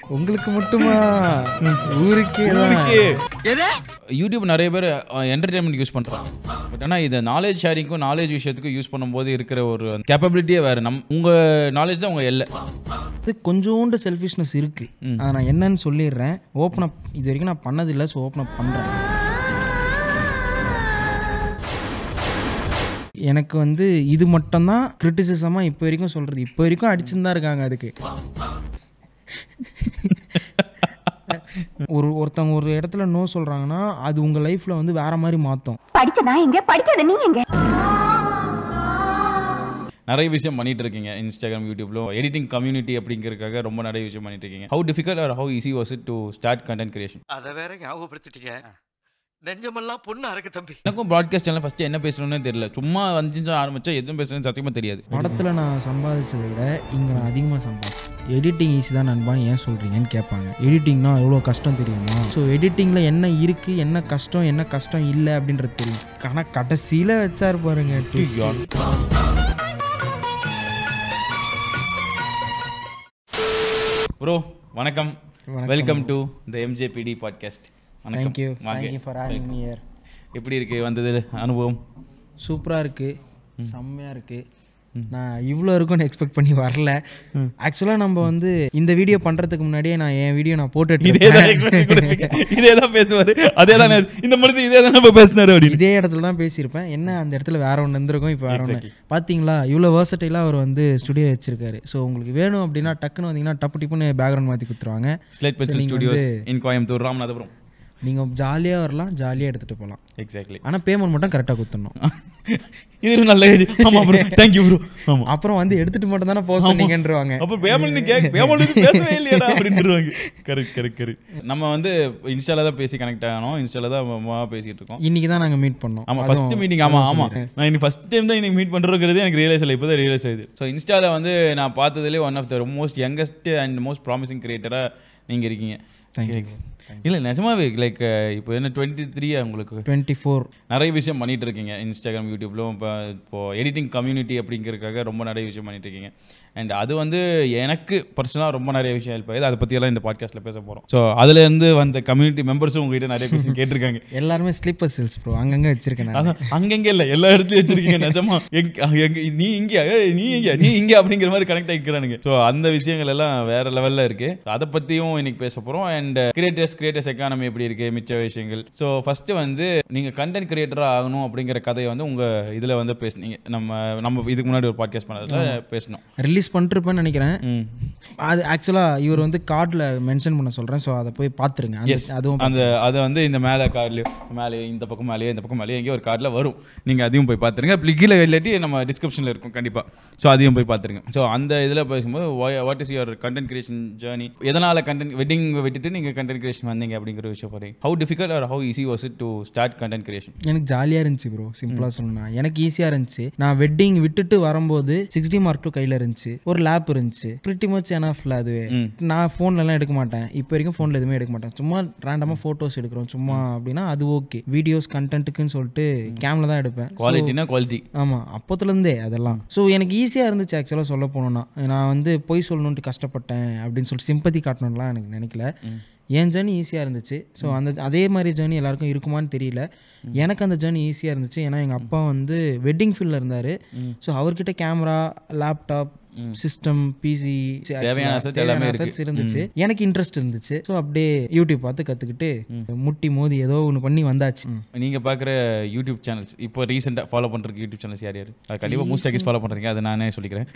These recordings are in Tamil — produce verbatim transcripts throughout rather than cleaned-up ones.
உங்களுக்கு மட்டுமா? ஊருக்கே ஊருக்கே. யூடியூப் நிறைய பேர் என்டர்டைன்மெண்ட் யூஸ் பண்ணுறாங்க. பட் ஆனால் இதை நாலேஜ் ஷேரிங்க்கும் நாலேஜ் விஷயத்துக்கும் யூஸ் பண்ணும்போது இருக்கிற ஒரு கேப்பபிலிட்டியே வேறு. நம் உங்கள் நாலேஜ் தான் உங்கள் எல்லை. இது கொஞ்சோண்டு செல்ஃபிஷ்னஸ் இருக்குது. அதை நான் என்னன்னு சொல்லிடுறேன். ஓப்பன் அப் இது வரைக்கும் நான் பண்ணதில்லை. ஸோ ஓப்பன் அப் பண்ணுறேன். எனக்கு வந்து இது மட்டும்தான் கிரிட்டிசிசமாக இப்போ வரைக்கும் சொல்கிறது. இப்போ வரைக்கும் அடிச்சுன்னு தான் இருக்காங்க. அதுக்கு ஒரு ஒருத்தவங்க ஒரு இடத்துல நோ சொல்கிறாங்கன்னா அது உங்கள் லைஃப்பில் வந்து வேற மாதிரி மாற்றும். படிச்ச நான் எங்க படிக்காத நீ எங்க? நிறைய விஷயம் பண்ணிட்டு இருக்கீங்க இன்ஸ்டாகிராம் யூடியூப்ல. எடிட்டிங் கம்யூனிட்டி அப்படிங்கிறதுக்காக ரொம்ப நிறைய விஷயம் பண்ணிட்டு இருக்கீங்க. How difficult or how easy was it to start content creation? அதை வேற ஞாபகப்படுத்திட்டீங்க. நெஞ்சமெல்லாம் பொண்ணு அறக்கு தம்பி. எனக்கும் ப்ராட்காஸ்ட் சேனல் ஃபர்ஸ்ட் என்ன பேசணும்னு தெரியல. சும்மா அஞ்சு நிமிஷம் ஆரம்பிச்சா எதுவும் பேசணும்னு சத்தியமாக தெரியாது. படத்தில் நான் சம்பாதிச்சதை விட இங்கே நான் அதிகமாக சம்பாதிச்சேன். எடிட்டிங் ஈஸி தான் நண்பா, ஏன் சொல்கிறீங்கன்னு கேட்பாங்க. எடிட்டிங்னா எவ்வளோ கஷ்டம் தெரியுமா? ஸோ எடிட்டிங்கில் என்ன இருக்குது, என்ன கஷ்டம், என்ன கஷ்டம் இல்லை அப்படின்றது தெரியும். ஆனால் கடைசியில் வச்சாரு பாருங்க. ப்ரோ வணக்கம், welcome to the MJPT podcast. Thank you. Thank you for having me here. எப்படி இருக்குது வந்தது அனுபவம்? சூப்பராக இருக்குது, செம்மையாக இருக்குது. நான் இவ்வளோ இருக்கும்னு எக்ஸ்பெக்ட் பண்ணி வரல. ஆக்சுவலாக நம்ம வந்து இந்த வீடியோ பண்ணுறதுக்கு முன்னாடியே நான் என் வீடியோ நான் போட்டுட்டு இதே தான் பேசுவார். அதே தான் இந்த மனுஷன் இதே தான் நம்ம பேசினார். அப்படி இதே இடத்துல தான் பேசியிருப்பேன். என்ன அந்த இடத்துல வேற ஒன்று இருந்திருக்கும், இப்போ வேற ஒன்று. பார்த்தீங்களா இவ்வளோ வேர்சட்டைலாக அவர் வந்து ஸ்டுடியோ வச்சிருக்காரு. ஸோ உங்களுக்கு வேணும் அப்படின்னா டக்குன்னு வந்தீங்கன்னா டப்பு டிப்புன்னு பேக்ரவுண்ட் மாற்றி கொடுத்துருவாங்க. Slate pencil studios in Coimbatore, Ramanathapuram. நீங்கள் ஜாலியாக வரலாம், ஜாலியாக எடுத்துகிட்டு போகலாம். எக்ஸாக்ட்லி. ஆனால் பேமெண்ட் மட்டும் கரெக்டாக கொடுத்துடணும். இது நல்ல ஐடியா. ஆமாம் ப்ரோ, தேங்க்யூ ப்ரோ. ஆமாம், அப்புறம் வந்து எடுத்துகிட்டு மட்டும் தானே போக சொன்னீங்கன்றுவாங்க. அப்போ பேமெண்ட் கேட்க பேமெண்ட் பேசவே இல்லையா அப்படின்ட்டுருவாங்க. Correct correct correct. நம்ம வந்து இன்ஸ்டால தான் பேசி கனெக்ட் ஆகணும். இன்ஸ்டால தான் பேசிகிட்டு இருக்கோம். இன்னைக்கு தான் நாங்கள் மீட் பண்ணோம். ஆமாம், ஃபர்ஸ்ட் மீட்டிங். ஆமாம் ஆமாம், நான் இன்னைக்கு ஃபர்ஸ்ட் டைம் தான் இன்னைக்கு மீட் பண்ணுறோங்கிறது எனக்கு ரியலைஸ் இல்லை. இப்போ தான் ரியலைஸ் ஆகுது. ஸோ இன்ஸ்டாவில் வந்து நான் பார்த்ததுலேயே one of the most youngest and most promising கிரியேட்டராக நீங்கள் இருக்கீங்க. தேங்க்யூ. இல்லை நிஜமாவே லைக் இப்போ என்ன டுவெண்ட்டி த்ரீயா உங்களுக்கு? Twenty four. நிறைய விஷயம் பண்ணிட்டு இருக்கீங்க இன்ஸ்டாகிராம் யூடியூப்லும். இப்போ இப்போது எடிட்டிங் கம்யூனிட்டி அப்படிங்கிறதுக்காக ரொம்ப நிறைய விஷயம் பண்ணிட்டு இருக்கீங்க. அண்ட் அது வந்து எனக்கு பர்சனலாக ரொம்ப நிறைய விஷயம் ஹெல்ப் ஆகுது. அதை பற்றியெல்லாம் இந்த பாட்காஸ்ட்டில் பேச போகிறோம். ஸோ அதுலேருந்து வந்த கம்யூனிட்டி மெம்பர்ஸும் உங்ககிட்ட நிறைய கொஸ்டின் கேட்டிருக்காங்க. எல்லாருமே ஸ்லீப்பர் செல்ஸ் ப்ரோ, அங்கங்கே வச்சிருக்கேன். அதான் அங்கங்கே இல்லை, எல்லா இடத்துலையும் வச்சிருக்கீங்க. நிஜமா எங்க நீ இங்கே நீ இங்கே நீ இங்கே அப்படிங்கிற மாதிரி கனெக்ட் ஆகிக்கிறானுங்க. ஸோ அந்த விஷயங்கள் எல்லாம் வேற லெவலில் இருக்குது. அதை பற்றியும் இன்னைக்கு பேச போகிறோம். அண்ட் கிரியேட்டர்ஸ் கிரியேட்டர்ஸ் எக்கானமி எப்படி இருக்குது, மிச்ச விஷயங்கள். ஸோ ஃபஸ்ட்டு வந்து நீங்கள் கண்டென்ட் கிரியேட்டராக ஆகணும் அப்படிங்கிற கதையை வந்து உங்கள் இதில் வந்து பேசுனீங்க. நம்ம நம்ம இதுக்கு முன்னாடி ஒரு பாட்காஸ்ட் பண்ணதில் பேசணும். ரிலீஸ் பண்ணிருப்பேன்னு நினைக்கிறேன். அது ஆக்சுவலாக இவர் வந்து கார்டில் மென்ஷன் பண்ண சொல்கிறேன். ஸோ அதை போய் பார்த்துருங்க. அதுவும் அந்த அதை வந்து இந்த மேலே கார்ட்லேயோ மேலே இந்த பக்கம் மேலேயோ இந்த பக்கம் மேலேயோ எங்கேயோ ஒரு கார்டில் வரும். நீங்கள் அதையும் போய் பார்த்துருங்க. அப்படி கீழே இல்லாட்டி நம்ம டிஸ்கிரிப்ஷனில் இருக்கும் கண்டிப்பாக. ஸோ அதையும் போய் பார்த்துருங்க. ஸோ அந்த இதில் பேசும்போது what is your content creation journey? எதனால் கண்டென்ட் வெட்டிங் விட்டுட்டு நீங்கள் கண்டென்ட் கிரியேஷன் வந்தீங்க அப்படிங்கிற விஷயம் பாருங்க. How difficult or how easy was it to start content creation? எனக்கு ஜாலியாக இருந்துச்சு ப்ரோ, சிம்பிளாக சொல்லணும்னா எனக்கு ஈஸியாக இருந்துச்சு. நான் வெட்டிங் விட்டுட்டு வரும்போது சிக்ஸ்டி மார்க் டூ கையில் இருந்துச்சு, ஒரு லேப் இருந்துச்சு. பிரிட்டி மச் எனஃப்ல அதுவே. நான் ஃபோன்லலாம் எடுக்க மாட்டேன், இப்போ வரைக்கும் ஃபோனில் எதுவுமே எடுக்க மாட்டேன். சும்மா ரேண்டமாக ஃபோட்டோஸ் எடுக்கிறோம் சும்மா அப்படின்னா அது ஓகே. வீடியோஸ் கண்டென்ட்டுக்குன்னு சொல்லிட்டு கேமில் தான் எடுப்பேன். குவாலிட்டினா குவாலிட்டி. ஆமாம், அப்போத்துலேருந்தே அதெல்லாம். ஸோ எனக்கு ஈஸியாக இருந்துச்சு ஆக்சுவலாக சொல்ல போனோன்னா. நான் வந்து பொய் சொல்லணுன்ட்டு கஷ்டப்பட்டேன் அப்படின்னு சொல்லிட்டு சிம்பத்தி காட்டணும்லாம் எனக்கு நினைக்கல. என் ஜேர்னி ஈஸியாக இருந்துச்சு. ஸோ அந்த அதே மாதிரி ஜேர்னி எல்லாருக்கும் இருக்குமான்னு தெரியல. எனக்கு அந்த ஜேர்னி ஈஸியாக இருந்துச்சு. ஏன்னா எங்கள் அப்பா வந்து வெட்டிங் ஃபீல்டில் இருந்தார். ஸோ அவர்கிட்ட கேமரா, லேப்டாப், சிஸ்டம், பிசி தேவையான இருந்துச்சு. எனக்கு இன்ட்ரெஸ்ட் இருந்துச்சு. ஸோ அப்படியே யூடியூப் பார்த்து கற்றுக்கிட்டு முட்டி மோதி ஏதோ ஒன்று பண்ணி வந்தாச்சு. நீங்கள் பார்க்குற யூடியூப் சேனல்ஸ் இப்போ ரீசெண்டாக ஃபாலோ பண்ணுறதுக்கு யூடியூப் சேனல்ஸ் யார் யார்? கண்டிப்பாக மோஸ்ட் ஆகிஸ் ஃபாலோ பண்ணுறீங்க, அதை நானே சொல்லிக்கிறேன்.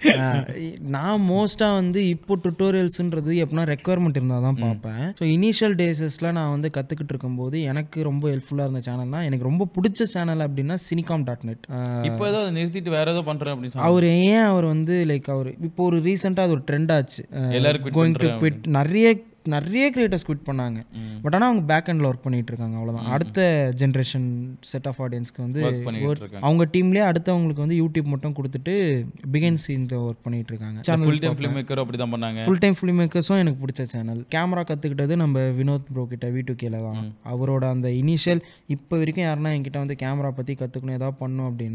நான் மோஸ்ட்டாக வந்து இப்போ டுட்டோரியல்ஸுன்றது எப்படின்னா ரெக்குவயர்மெண்ட் இருந்தால் தான் பார்ப்பேன். ஸோ இனிஷியல் டேஸஸில் நான் வந்து கற்றுக்கிட்டு இருக்கும்போது எனக்கு ரொம்ப ஹெல்ப்ஃபுல்லாக இருந்த சேனல்னா, எனக்கு ரொம்ப பிடிச்ச சேனல் அப்படின்னா சினிகாம் டாட் நெட். இப்போ ஏதோ நிறுத்திட்டு வேறு ஏதோ பண்ணுறேன் அப்படின்னு அவர் ஏன் அவர் வந்து லைக் அவர் இப்போ ஒரு ரீசெண்டாக அது ஒரு ட்ரெண்ட் ஆச்சு. எல்லாரும் கோயிங் டு குவிட். நிறைய நிறைய கிரியேட்டர்ஸ் குவிட் பண்ணாங்க. பட் ஆனால் அவங்க பேக் எண்டில் ஒர்க் பண்ணிட்டு இருக்காங்க. அவ்வளோதான். அடுத்த ஜென்ரேஷன் செட் ஆஃப் ஆடியன்ஸ்க்கு வந்து அவங்க டீம்லேயே அடுத்தவங்களுக்கு வந்து யூடியூப் மட்டும் கொடுத்துட்டு பிகின்ஸ் இந்த ஒர்க் பண்ணிட்டு இருக்காங்க. ஃபுல் டைம் ஃபிலிம் மேக்கர் அப்படி தான் பண்ணாங்க. ஃபுல் டைம் ஃபிலிம் மேக்கர்ஸும் எனக்கு பிடிச்ச சேனல். கேமரா கற்றுக்கிட்டது நம்ம வினோத் ப்ரோ கிட்ட வி டூ கேல தான். அவரோட அந்த இனிஷியல் இப்போ வரைக்கும் யாருன்னா என்கிட்ட வந்து கேமரா பற்றி கற்றுக்கணும் ஏதாவது பண்ணணும் அப்படின்னா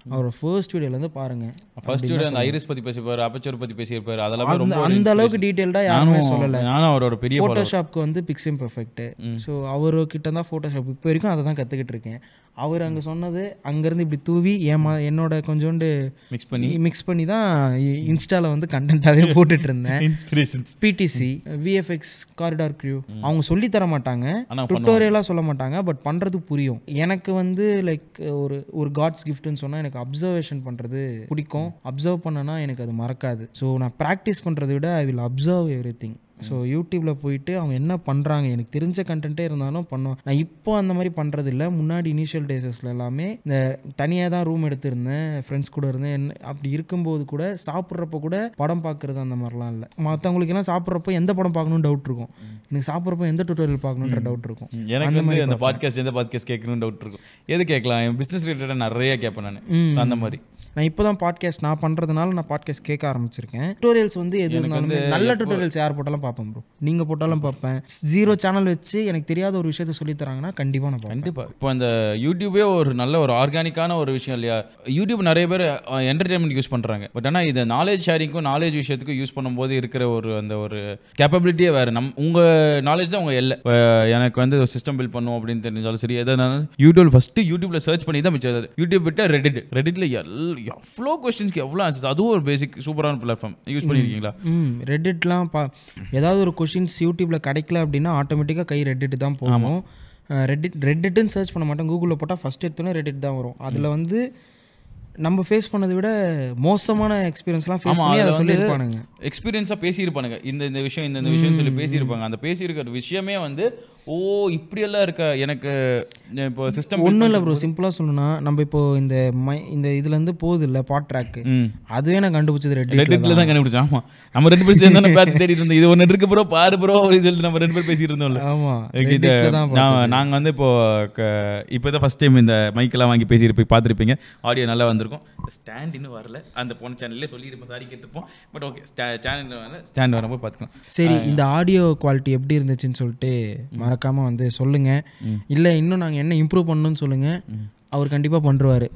அவரோட ஃபர்ஸ்ட் வீடியோலேருந்து பாருங்கள். ஃபர்ஸ்ட் வீடியோ அந்த ஐரிஸ் பற்றி பேசியிருப்பார், அப்பச்சர் பற்றி பேசியிருப்பார். அதெல்லாம் ரொம்ப அந்த அளவுக்கு டீட்டெயில்டாக யாருமே சொல்லலை. நானும் அவரோட பெரிய ஃபோட்டோஷாப்க்கு வந்து பிக்ஸிம் பெர்ஃபெக்ட். ஸோ அவர்கிட்ட தான் ஃபோட்டோஷாப் இப்போ வரைக்கும் அதை தான் கற்றுக்கிட்டு இருக்கேன். அவர் அங்கே சொன்னது அங்கேருந்து இப்படி தூவி ஏமா என்னோட கொஞ்சோண்டு மிக்ஸ் பண்ணி மிக்ஸ் பண்ணி தான் இன்ஸ்டாவில் வந்து கண்டென்ட்டாகவே போட்டுட்டு இருந்தேன். இன்ஸ்பிரேஷன்ஸ் பிடிசி, விஎஃப்எக்ஸ், காரிடார் க்ரியூ அவங்க சொல்லி தர மாட்டாங்க, டுட்டோரியலாக சொல்ல மாட்டாங்க, பட் பண்ணுறது புரியும். எனக்கு வந்து லைக் ஒரு ஒரு காட்ஸ் கிஃப்ட்னு சொன்னால் எனக்கு அப்சர்வேஷன் பண்ணுறது பிடிக்கும். அப்சர்வ் பண்ணனா எனக்கு அது மறக்காது. ஸோ நான் ப்ராக்டிஸ் பண்ணுறதை விட I will observe everything. So யூடியூப்பில் போயிட்டு அவங்க என்ன பண்ணுறாங்க, எனக்கு தெரிஞ்ச கண்டென்ட்டே இருந்தாலும் பண்ணுவேன். நான் இப்போ அந்த மாதிரி பண்ணுறது இல்லை. முன்னாடி இனிஷியல் டேஸஸில் எல்லாமே இந்த தனியாக தான் ரூம் எடுத்திருந்தேன், ஃப்ரெண்ட்ஸ் கூட இருந்தேன். என்ன அப்படி இருக்கும்போது கூட சாப்பிட்றப்ப கூட படம் பார்க்குறது அந்த மாதிரிலாம் இல்லை. மற்றவங்களுக்கு எல்லாம் சாப்பிட்றப்போ எந்த படம் பார்க்கணும்னு டவுட் இருக்கும், எனக்கு சாப்பிட்றப்போ எந்த டுட்டோரியல் பார்க்கணுன்ற டவுட் இருக்கும். எனக்கு வந்து அந்த பாட்காஸ்ட் எந்த பாட்காஸ்ட் கேட்கணும்னு டவுட் இருக்கும். எது கேட்கலாம், என் பிஸ்னஸ் ரிலேட்டடாக நிறைய கேட்பேன் நான். அந்த மாதிரி நான் இப்போ தான் பாட்காஸ்ட் நான் பண்ணுறதுனால நான் பாட்காஸ்ட் கேட்க ஆரம்பிச்சிருக்கேன். டுட்டோரியல்ஸ் வந்து எது வந்து நல்ல டுட்டோரியல்ஸ் யார் போட்டாலும் பார்ப்பேன் ப்ரோ. நீங்கள் போட்டாலும் பார்ப்பேன். ஜீரோ சேனல் வச்சு எனக்கு தெரியாத ஒரு விஷயத்த சொல்லி தராங்கன்னா கண்டிப்பாக நான் கண்டிப்பாக. இப்போ அந்த யூடியூபே ஒரு நல்ல ஒரு ஆர்கானிக்கான ஒரு விஷயம் இல்லையா? யூடியூப் நிறைய பேர் என்டர்டைன்மெண்ட் யூஸ் பண்ணுறாங்க. பட் ஆனால் இதை நாலேஜ் ஷேரிங்க்கும் நாலேஜ் விஷயத்துக்கும் யூஸ் பண்ணும்போது இருக்கிற ஒரு அந்த ஒரு கேப்பபிலிட்டியே வேறு. நம் உங்கள் நாலேஜ் தான் உங்கள் இல்லை. எனக்கு வந்து சிஸ்டம் பில்ட் பண்ணுவோம் அப்படின்னு தெரிஞ்சாலும் சரி, எதனாலும் யூடியூப் ஃபஸ்ட்டு யூடியூப்பில் சர்ச் பண்ணி தான் மிச்சம். யூடியூப் விட்டால் ரெடிட், ரெடிட்டில் எல் எவ்வளோ கொஸ்டின்ஸ்க்கு எவ்வளோ ஆன்சர்ஸ். அதுவும் ஒரு பேசிக் சூப்பரான பிளாட்ஃபார்ம். யூஸ் பண்ணியிருக்கீங்களா? ம் ரெடிட்லாம் பா ஏதாவது ஒரு கொஷின்ஸ் யூடியூப்பில் கிடைக்கல அப்படின்னா ஆட்டோமேட்டிக்காக கை ரெடிட் தான் போகும். ரெடிட் ரெடிட்டுன்னு சர்ச் பண்ண மாட்டேன். கூகுளில் போட்டால் ஃபஸ்ட் எடுத்தோன்னே ரெடிட் தான் வரும். அதில் வந்து நம்ம ஃபேஸ் பண்ணதை விட மோசமான எக்ஸ்பீரியன்ஸ்லாம் ஃபேஸ் பண்ணி அதை சொல்லியிருப்பானுங்க. எக்ஸ்பீரியன்ஸாக பேசியிருப்பானுங்க. இந்த இந்த விஷயம் இந்த இந்த விஷயம் சொல்லி பேசியிருப்பாங்க. அந்த பேசியிருக்கிற விஷயமே வந்து ஓ இப்படியெல்லாம் இருக்கா எனக்கு இப்போ சிஸ்டம் ஒன்றும் இல்லை ப்ரோ. சிம்பிளாக சொல்லணும்னா நம்ம இப்போ இந்த மை இந்த இதுலேருந்து போகுது இல்லை பாட் ட்ராக்கு, அதுவே நான் கண்டுபிடிச்சது ரெட் ரெட்டில் தான் கண்டுபிடிச்சேன். ஆமாம், நம்ம ரெண்டு பேர் சேர்ந்து தானே பார்த்து தேடிட்டு இருந்தோம். இது ஒன்று இருக்கு ப்ரோ, பாரு ப்ரோ அப்படின்னு சொல்லிட்டு நம்ம ரெண்டு பேர் பேசிட்டு இருந்தோம்ல. ஆமாம், நாங்கள் வந்து இப்போ இப்போ தான் ஃபஸ்ட் டைம் இந்த மைக்கெல்லாம் வாங்கி பேசிட்டு பார்த்துருப்பீங்க. ஆடியோ நல்லா வந்திருக்கும். ஸ்டாண்ட் இன்னும் வரல, அந்த போன சேனல்லே சொல்லிட்டு சாரி கேட்டுப்போம். பட் ஓகே, சேனல் வரல, ஸ்டாண்ட் வரும்போது பார்த்துக்கலாம். சரி, இந்த ஆடியோ குவாலிட்டி எப்படி இருந்துச்சுன்னு சொல்லிட்டு மறக்காமல் வந்து சொல்லுங்கள். இல்லை இன்னும் நாங்கள் என்ன இம்ப்ரூவ் பண்ணணும்னு சொல்லுங்கள். அவர் கண்டிப்பாக பண்ணுவார்.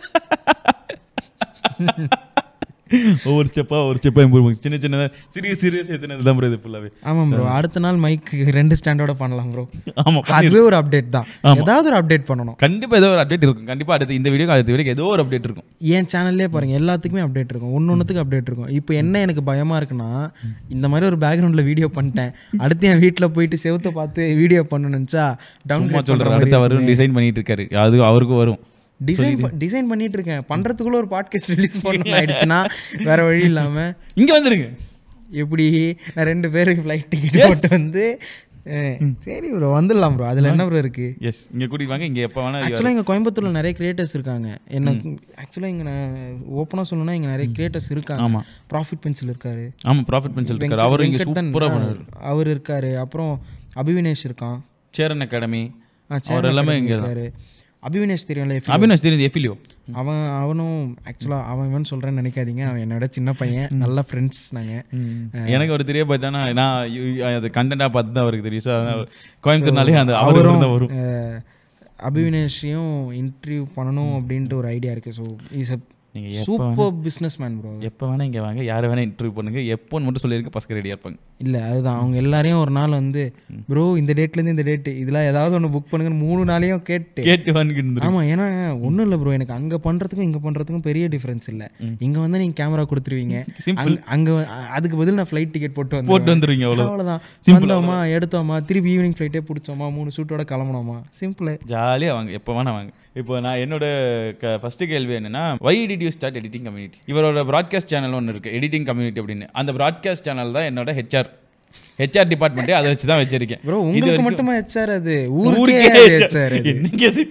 ஒவ்வொரு ஸ்டெப்பாக ஒரு ஸ்டெப்பாக இம்ப்ரூவ் பண்ணி சின்ன சின்னதாக சீரியஸ் சீரியஸ் எத்தனை தான் ப்ரோ இது ஃபுல்லாகவே. ஆமாம் ப்ரோ, அடுத்த நாள் மைக்கு ரெண்டு ஸ்டாண்டோட பண்ணலாம் ப்ரோ. ஆமாம், அதுவே ஒரு அப்டேட் தான். ஏதாவது ஒரு அப்டேட் பண்ணணும். கண்டிப்பாக ஏதோ ஒரு அப்டேட் இருக்கும். கண்டிப்பாக அடுத்து இந்த வீடியோ அடுத்த வீடியோ ஏதோ ஒரு அப்டேட் இருக்கும். என் சேனல்லே பாருங்கள், எல்லாத்துக்குமே அப்டேட் இருக்கும். ஒன்று ஒன்றுத்துக்கு அப்டேட் இருக்கும். இப்போ என்ன எனக்கு பயமாக இருக்குன்னா, இந்த மாதிரி ஒரு பேக்ரவுண்டில் வீடியோ பண்ணிட்டேன், அடுத்து என் வீட்டில் போயிட்டு செவத்தை பார்த்து வீடியோ பண்ணணுச்சா டவுன் சொல்கிறேன். அடுத்து அவரும் டிசைன் பண்ணிட்டு இருக்காரு, அது அவருக்கும் வரும். டிசைன் டிசைன் பண்ணிட்டு இருக்கேன். பண்றதுக்குள்ள ஒரு பாட்காஸ்ட் ரிலீஸ் பண்ணணும் ஆயிடுச்சுன்னா வேற வழி இல்லாம இங்க வந்துருங்க. எப்படி நான் ரெண்டு பேருக்கு ஃப்ளைட் டிக்கெட் போட்டு வந்து சரி ப்ரோ வந்துடலாம் ப்ரோ. அதில் என்ன ப்ரோ இருக்கு? எஸ், இங்கே கூட்டிட்டு வாங்க. இங்கே எப்போ வேணா. ஆக்சுவலாக இங்கே கோயம்புத்தூரில் நிறைய கிரியேட்டர்ஸ் இருக்காங்க. என்ன ஆக்சுவலாக இங்கே நான் ஓப்பனாக சொல்லணும்னா இங்கே நிறைய கிரியேட்டர்ஸ் இருக்காங்க. ஆமாம், ப்ராஃபிட் பென்சில் இருக்காரு. ஆமாம், ப்ராஃபிட் பென்சில் இருக்காரு. அவர் இங்கே சூப்பராக பண்ணுவார். அவர் இருக்காரு. அப்புறம் அபிவினேஷ் இருக்கான், சேரன் அகாடமி. அவர் எல்லாமே இங்கே இருக்காரு. அபிவினேஷ் தெரியும்ல? அபிவினேஷ் தெரியுது, எஃபிலியோ. அவன் அவனும் ஆக்சுவலாக அவன் இவன் சொல்கிறேன்னு நினைக்காதீங்க, அவன் என்னோட சின்ன பையன், நல்ல ஃப்ரெண்ட்ஸ் நாங்கள். எனக்கு ஒரு தெரிய போயிட்டானா நான் அது கண்டென்ட்டாக பார்த்து தான் அவருக்கு தெரியும். ஸோ கோயம்புத்தூர்னாலே அந்த அவரும் தான் வரும். அபிவினேஷையும் இன்டர்வியூ பண்ணணும் அப்படின்ட்டு ஒரு ஐடியா இருக்குது. ஸோ இஸ் அ நீங்கள் சூப்பர் பிஸ்னஸ் மேன் ப்ரோ. எப்போ வேணால் இங்கே வாங்க, யாரை வேணால் இன்டர்வியூ பண்ணுங்க, எப்போன்னு மட்டும் சொல்லியிருக்க பசங்க ரெடியாக இருப்பாங்க. இல்லை அதுதான், அவங்க எல்லாரையும் ஒரு நாள் வந்து ப்ரோ இந்த டேட்லேருந்து இந்த டேட்டு இதில் ஏதாவது ஒன்று புக் பண்ணுங்கன்னு மூணு நாளையும் கேட்டு கேட்டு வாங்கிட்டு. ஆமாம், ஏன்னா ஒன்றும் இல்லை ப்ரோ, எனக்கு அங்கே பண்ணுறதுக்கும் இங்கே பண்ணுறதுக்கும் பெரிய டிஃப்ரென்ஸ் இல்லை. இங்கே வந்து நீங்கள் கேமரா கொடுத்துருவீங்க, அங்கே அதுக்கு பதில் நான் ஃப்ளைட் டிக்கெட் போட்டு வந்து போட்டு வந்துடுவீங்க. அவ்வளோ அவ்வளோதான். வந்தோமா எடுத்தோமா திருப்பி ஈவினிங் ஃப்ளைட்டே பிடிச்சோமா மூணு ஷூட்டோட கிளம்பணுமா, சிம்பிள். ஜாலியாக வாங்க, எப்போ வேணா வாங்க. இப்போ நான் என்னோட ஃபஸ்ட்டு கேள்வி என்னன்னா, why did you start editing community? இவரோட ப்ராட்காஸ்ட் சேனல் ஒன்று இருக்குது, எடிட்டிங் கம்யூனிட்டி அப்படின்னு. அந்த ப்ராட்காஸ்ட் சேனல் தான் என்னோட ஹெச்ஆர் ஹெச்ஆர் டிபார்ட்மெண்ட்டே அதை வச்சு தான் வச்சிருக்கேன். ப்ரோ உங்களுக்கு மட்டுமா ஹெச்ஆர்? அது ஊருக்கே ஹெச்ஆர். என்னைக்கு அது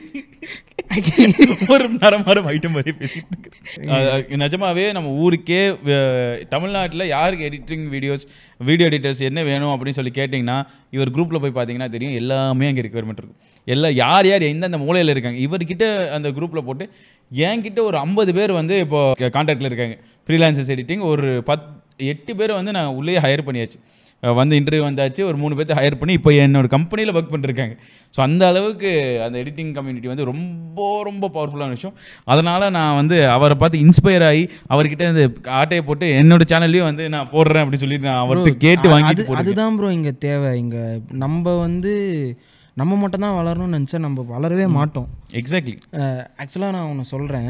ஒரு மரம் மரம் ஐட்டம் மாதிரி பேசிட்டு இருக்கு. நிஜமாவே நம்ம ஊருக்கே தமிழ்நாட்டில் யாருக்கு எடிட்டிங் வீடியோஸ் வீடியோ எடிட்டர்ஸ் என்ன வேணும் அப்படின்னு சொல்லி கேட்டிங்கன்னா, இவர் குரூப்பில் போய் பார்த்தீங்கன்னா தெரியும், எல்லாமே அங்கே ரெக்குயர்மெண்ட் இருக்கும். எல்லாம் யார் யார் எந்தெந்த மூலையில் இருக்காங்க இவர்கிட்ட அந்த குரூப்பில் போட்டு என்கிட்ட ஒரு ஐம்பது பேர் வந்து இப்போது கான்டாக்டில் இருக்காங்க. ஃப்ரீலான்சர்ஸ் எடிட்டிங் ஒரு பத் எட்டு பேர் வந்து நான் உள்ளே ஹையர் பண்ணியாச்சு. வந்து இன்டர்வியூ வந்தாச்சு, ஒரு மூணு பேர்த்து ஹையர் பண்ணி இப்போ என்னோட கம்பெனியில் ஒர்க் பண்ணிருக்காங்க. ஸோ அந்த அளவுக்கு அந்த எடிட்டிங் கம்யூனிட்டி வந்து ரொம்ப ரொம்ப பவர்ஃபுல்லான விஷயம். அதனால் நான் வந்து அவரை பார்த்து இன்ஸ்பயர் ஆகி அவர்கிட்ட இந்த ஆட்டையை போட்டு என்னோட சேனல்லையும் வந்து நான் போடுறேன் அப்படின்னு சொல்லிட்டு நான் அவர்கிட்ட கேட்டு வாங்கிட்டு போடுறேன். அதுதான் ப்ரோ இங்கே தேவை. இங்கே நம்ம வந்து நம்ம மட்டும் தான் வளரணும்னு நினச்சா நம்ம வளரவே மாட்டோம். எக்ஸாக்ட்லி. ஆக்சுவலாக நான் ஒன்று சொல்கிறேன்,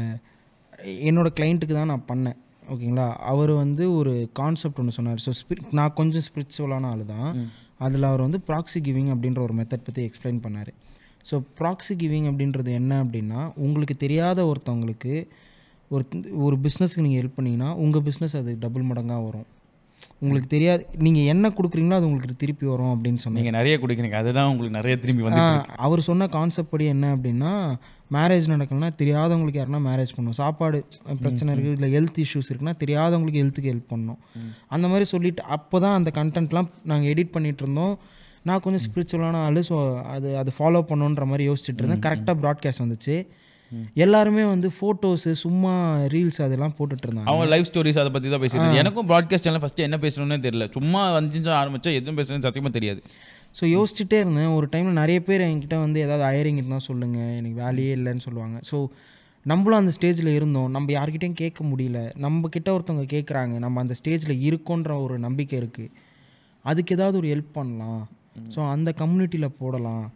என்னோடய கிளைண்ட்டுக்கு தான் நான் பண்ணேன், ஓகேங்களா. அவர் வந்து ஒரு கான்செப்ட் ஒன்று சொன்னார். ஸோ ஸ்பிரி நான் கொஞ்சம் ஸ்பிரிச்சுவலான ஆள் தான். அதில் அவர் வந்து ப்ராக்ஸி கிவிங் அப்படின்ற ஒரு மெத்தட் பற்றி எக்ஸ்பிளைன் பண்ணார். ஸோ ப்ராக்ஸி கிவிங் அப்படின்றது என்ன அப்படின்னா, உங்களுக்கு தெரியாத ஒருத்தவங்களுக்கு ஒரு ஒரு பிஸ்னஸ்க்கு நீங்கள் ஹெல்ப் பண்ணிங்கன்னா உங்கள் பிஸ்னஸ் அது டபுள் மடங்காக வரும். உங்களுக்கு தெரியாது, நீங்கள் என்ன கொடுக்குறீங்களோ அது உங்களுக்கு திருப்பி வரும் அப்படின்னு சொன்னீங்க. நீங்கள் நிறைய கொடுக்குறீங்க, அதுதான் உங்களுக்கு நிறைய திரும்பி வந்து. அவர் சொன்ன கான்செப்ட் படி என்ன அப்படின்னா, மேரேஜ் நடக்கணும்னா தெரியாதவங்களுக்கு யாருன்னா மேரேஜ் பண்ணணும், சாப்பாடு பிரச்சனை இருக்குது இல்லை ஹெல்த் இஷ்யூஸ் இருக்குன்னா தெரியாதவங்களுக்கு ஹெல்த்துக்கு ஹெல்ப் பண்ணணும். அந்த மாதிரி சொல்லிவிட்டு அப்போ தான் அந்த கண்டென்ட்லாம் நாங்கள் எடிட் பண்ணிகிட்டு இருந்தோம். நான் கொஞ்சம் ஸ்பிரிச்சுவலான ஆள், ஸோ அது அது ஃபாலோ பண்ணணுன்ற மாதிரி யோசிச்சுட்டு இருந்தேன். கரெக்டாக ப்ராட்காஸ்ட் வந்துச்சு. எல்லாருமே வந்து ஃபோட்டோஸு சும்மா ரீல்ஸ் அதெல்லாம் போட்டுட்டு இருந்தாங்க. அவங்க லைஃப் ஸ்டோரிஸ் அதை பற்றி தான் பேசிட்டு. எனக்கும் ப்ராட்காஸ்ட் சேனல் ஃபஸ்ட்டு என்ன பேசணும்னு தெரியல, சும்மா அஞ்சு நிமிஷம் ஆரம்பிச்சா எதுவும் பேசணும்னு சத்தியமாக தெரியாது. ஸோ யோசிச்சுட்டே இருந்தேன். ஒரு டைமில் நிறைய பேர் என்கிட்ட வந்து ஏதாவது ஹையரிங் இருந்தால் சொல்லுங்கள், எனக்கு வேலையே இல்லைன்னு சொல்லுவாங்க. ஸோ நம்மளும் அந்த ஸ்டேஜில் இருந்தோம், நம்ம யார்கிட்டையும் கேட்க முடியல. நம்ம கிட்ட ஒருத்தவங்க கேட்குறாங்க, நம்ம அந்த ஸ்டேஜில் இருக்கோன்ற ஒரு நம்பிக்கை இருக்குது, அதுக்கு ஏதாவது ஒரு ஹெல்ப் பண்ணலாம். ஸோ அந்த கம்யூனிட்டியில் போடலாம்.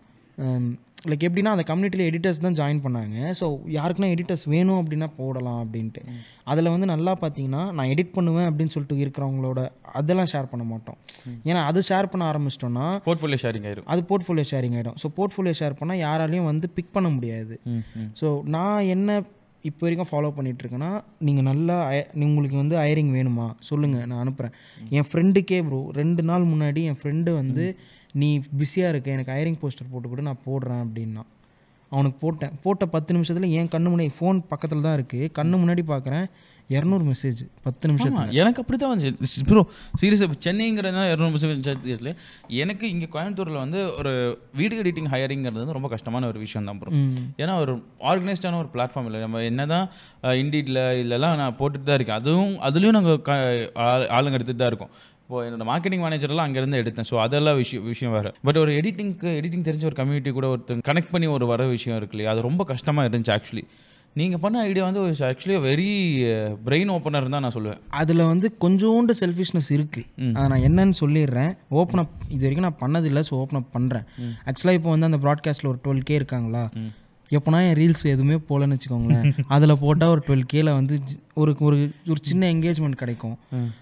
லைக் எப்படின்னா அந்த கம்யூனிட்டியில் எடிட்டர்ஸ் தான் ஜாயின் பண்ணாங்க. ஸோ யாருக்குன்னா எடிட்டர்ஸ் வேணும் அப்படின்னா போடலாம் அப்படின்ட்டு. அதில் வந்து நல்லா பார்த்தீங்கன்னா நான் எடிட் பண்ணுவேன் அப்படின்னு சொல்லிட்டு இருக்கிறவங்களோட அதெல்லாம் ஷேர் பண்ண மாட்டோம். ஏன்னா அது ஷேர் பண்ண ஆரம்பிச்சிட்டோன்னா போர்ட்ஃபோலியோ ஷேரிங் ஆகிடும். அது போர்ட்ஃபோலியோ ஷேரிங் ஆகிடும். ஸோ போர்ட்ஃபோலியோ ஷேர் பண்ணால் யாராலையும் வந்து பிக் பண்ண முடியாது. ஸோ நான் என்ன இப்போ வரைக்கும் ஃபாலோ பண்ணிகிட்ருக்கேன்னா, நீங்கள் நல்லா உங்களுக்கு வந்து ஹையரிங் வேணுமா சொல்லுங்கள், நான் அனுப்புகிறேன். என் ஃப்ரெண்டுக்கே ப்ரோ ரெண்டு நாள் முன்னாடி என் ஃப்ரெண்டு வந்து நீ பிஸியாக இருக்க, எனக்கு ஹையரிங் போஸ்டர் போட்டு கூட நான் போடுறேன் அப்படின்னா அவனுக்கு போட்டேன். போட்ட பத்து நிமிஷத்தில் என் கண்ணு முன்னாடி, ஃபோன் பக்கத்தில் தான் இருக்குது, கண்ணு முன்னாடி பார்க்குறேன் இரநூறு மெசேஜ் பத்து நிமிஷம். எனக்கு அப்படி தான் வந்துச்சு ப்ரோ, சீரியஸாக. சென்னைங்கிறதுனால இரநூறு மெசேஜ். எனக்கு இங்கே கோயம்புத்தூரில் வந்து ஒரு வீடியோ எடிட்டிங் ஹையரிங்கிறது வந்து ரொம்ப கஷ்டமான ஒரு விஷயம் தான் ப்ரோ. ஏன்னா ஒரு ஆர்கனைஸ்டான ஒரு பிளாட்ஃபார்ம் இல்லை. நம்ம என்ன தான் இண்டீடில் இல்லைலாம் நான் போட்டுட்டு தான் இருக்கேன், அதுவும் அதுலேயும் நாங்கள் க ஆளுங்க எடுத்துகிட்டு தான் இருக்கோம். இப்போ என்னோட மார்க்கெட்டிங் மேனேஜர்லாம் அங்கேருந்து எடுத்தேன். ஸோ அதெல்லாம் விஷயம் விஷயம் வேறு. பட் ஒரு எடிட்டிங்க்கு எடிட்டிங் தெரிஞ்ச ஒரு கம்யூனிட்டி கூட ஒருத்தர் கனெக்ட் பண்ணி ஒரு வர விஷயம் இருக்கு இல்லையா, அது ரொம்ப கஷ்டமாக இருந்துச்சு ஆக்சுவலி. நீங்கள் பண்ண ஐடியா வந்து ஆக்சுவலி வெரி பிரெயின் ஓப்பனர் தான் நான் சொல்லுவேன். அதில் வந்து கொஞ்சோண்டு செல்ஃபிஷ்னஸ் இருக்குது, அதை நான் என்னன்னு சொல்லிடுறேன். ஓப்பன் அப் இது வரைக்கும் நான் பண்ணதில்லை, ஸோ ஓப்பன் அப் பண்ணுறேன். ஆக்சுவலாக இப்போ வந்து அந்த ப்ராட்காஸ்ட்டில் ஒரு டுவெல் கே இருக்காங்களா, எப்போனா என் ரீல்ஸ் எதுவுமே போகலன்னு வச்சுக்கோங்களேன், அதில் போட்டால் ஒரு டுவெல் கேல வந்து ஒரு ஒரு சின்ன என்கேஜ்மெண்ட் கிடைக்கும்.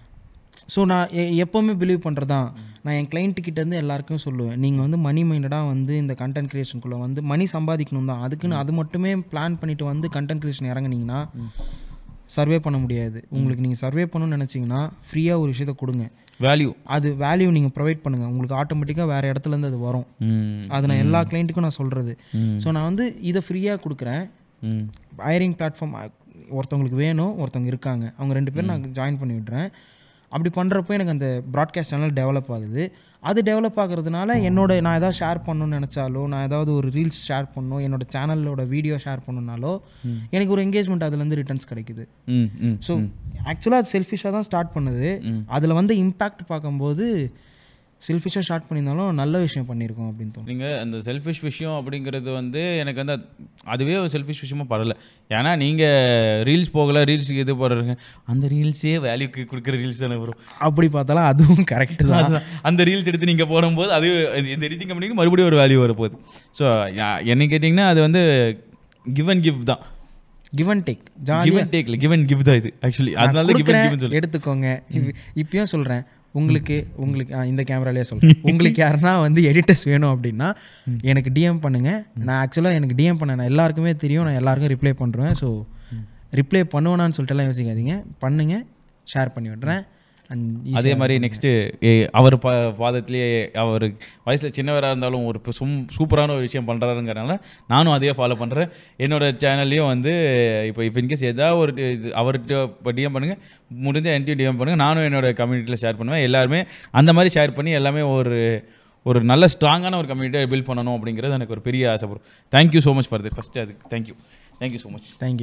ஸோ நான் எப்போவுமே பிலீவ் பண்ணுறது தான், நான் என் கிளைண்ட்டுக்கிட்டேருந்து எல்லாருக்கும் சொல்லுவேன், நீங்கள் வந்து மணி மைண்டடாக வந்து இந்த கண்டென்ட் க்ரியேஷனுக்குள்ளே வந்து மணி சம்பாதிக்கணும் தான், அதுக்குன்னு அது மட்டுமே பிளான் பண்ணிவிட்டு வந்து கண்டென்ட் க்ரியேஷன் இறங்குனீங்கன்னா சர்வே பண்ண முடியாது. உங்களுக்கு நீங்கள் சர்வே பண்ணணும்னு நினச்சிங்கன்னா ஃப்ரீயாக ஒரு விஷயத்த கொடுங்க, வேல்யூ, அது வேல்யூ நீங்கள் ப்ரொவைட் பண்ணுங்கள், உங்களுக்கு ஆட்டோமேட்டிக்காக வேறு இடத்துலேருந்து அது வரும். அது நான் எல்லா கிளைண்ட்டுக்கும் நான் சொல்கிறது. ஸோ நான் வந்து இதை ஃப்ரீயாக கொடுக்குறேன். ஹையரிங் பிளாட்ஃபார்ம் ஒருத்தவங்களுக்கு வேணும், ஒருத்தவங்க இருக்காங்க, அவங்க ரெண்டு பேரும் நான் ஜாயின் பண்ணி விட்றேன். அப்படி பண்ணுறப்போ எனக்கு அந்த ப்ராட்காஸ்ட் சேனல் டெவலப் ஆகுது. அது டெவலப் ஆகுறதுனால என்னோட நான் ஏதாவது ஷேர் பண்ணணும்னு நினச்சாலோ, நான் ஏதாவது ஒரு ரீல்ஸ் ஷேர் பண்ணணும், என்னோட சேனலோட வீடியோ ஷேர் பண்ணணுன்னாலோ எனக்கு ஒரு என்கேஜ்மெண்ட் அதுலேருந்து ரிட்டர்ன்ஸ் கிடைக்குது. ஸோ ஆக்சுவலாக அது செல்ஃபிஷாக தான் ஸ்டார்ட் பண்ணுது. அதில் வந்து இம்பேக்ட் பார்க்கும்போது செல்ஃபிஷாக ஸ்டார்ட் பண்ணியிருந்தாலும் நல்ல விஷயம் பண்ணியிருக்கோம் அப்படின்னு தோணும். நீங்கள் அந்த செல்ஃபிஷ் விஷயம் அப்படிங்கிறது வந்து எனக்கு வந்து அதுவே ஒரு செல்ஃபிஷ் விஷயமா பரல. ஏன்னா நீங்கள் ரீல்ஸ் போகலை, ரீல்ஸுக்கு எது போடுறீங்க, அந்த ரீல்ஸே வேல்யூக்கு கொடுக்குற ரீல்ஸ் தானே வரும். அப்படி பார்த்தாலும் அதுவும் கரெக்டு தான். அந்த ரீல்ஸ் எடுத்து நீங்கள் போடும்போது அது இந்த எடிட்டிங் கம்பெனிக்கு மறுபடியும் ஒரு வேல்யூ வரப்போகுது. ஸோ என்ன கேட்டிங்கன்னா அது வந்து கிவ் அண்ட் கிவ் தான். Give and take, give and டேக்ல கிவ் அண்ட் கிவ் தான் இது ஆக்சுவலி. அதனால கிவ் அண்ட் கிவ் சொல்லி எடுத்துக்கோங்க. இப்பயும் சொல்கிறேன், உங்களுக்கு உங்களுக்கு இந்த கேமராலேயே சொல்கிறேன், உங்களுக்கு யாருன்னா வந்து எடிட்டர்ஸ் வேணும் அப்படின்னா எனக்கு டிஎம் பண்ணுங்கள். நான் ஆக்சுவலாக எனக்கு டிஎம் பண்ண நான் எல்லாருக்குமே தெரியும், நான் எல்லாருக்கும் ரிப்ளை பண்ணுறேன். ஸோ ரிப்ளை பண்ணுவேனான்னு சொல்லிட்டுலாம் யோசிக்காதீங்க, பண்ணுங்கள், ஷேர் பண்ணி விட்றேன். அதே மாதிரி நெக்ஸ்ட்டு அவர் ப பாதத்துலேயே அவர் வயசில் சின்னவராக இருந்தாலும் ஒரு சும் சூப்பரான ஒரு விஷயம் பண்ணுறாருங்கிறனால நானும் அதையே ஃபாலோ பண்ணுறேன். என்னோடய சேனல்லையும் வந்து இப்போ இப்போ இன்கேஸ் ஏதாவது ஒரு இது அவர்கிட்ட இப்போ டிஎம் பண்ணுங்கள், முடிஞ்ச என்கிட்ட டிஎம் பண்ணுங்கள், நானும் என்னோடய கம்யூனிட்டியில் ஷேர் பண்ணுவேன். எல்லாருமே அந்த மாதிரி ஷேர் பண்ணி எல்லாமே ஒரு ஒரு நல்ல ஸ்ட்ராங்கான ஒரு கம்யூனிட்டியை பில்ட் பண்ணணும் அப்படிங்கிறது எனக்கு ஒரு பெரிய ஆசைப்படும். Thank you so much for that. First அதுக்கு thank you thank you so much. Thank you bro.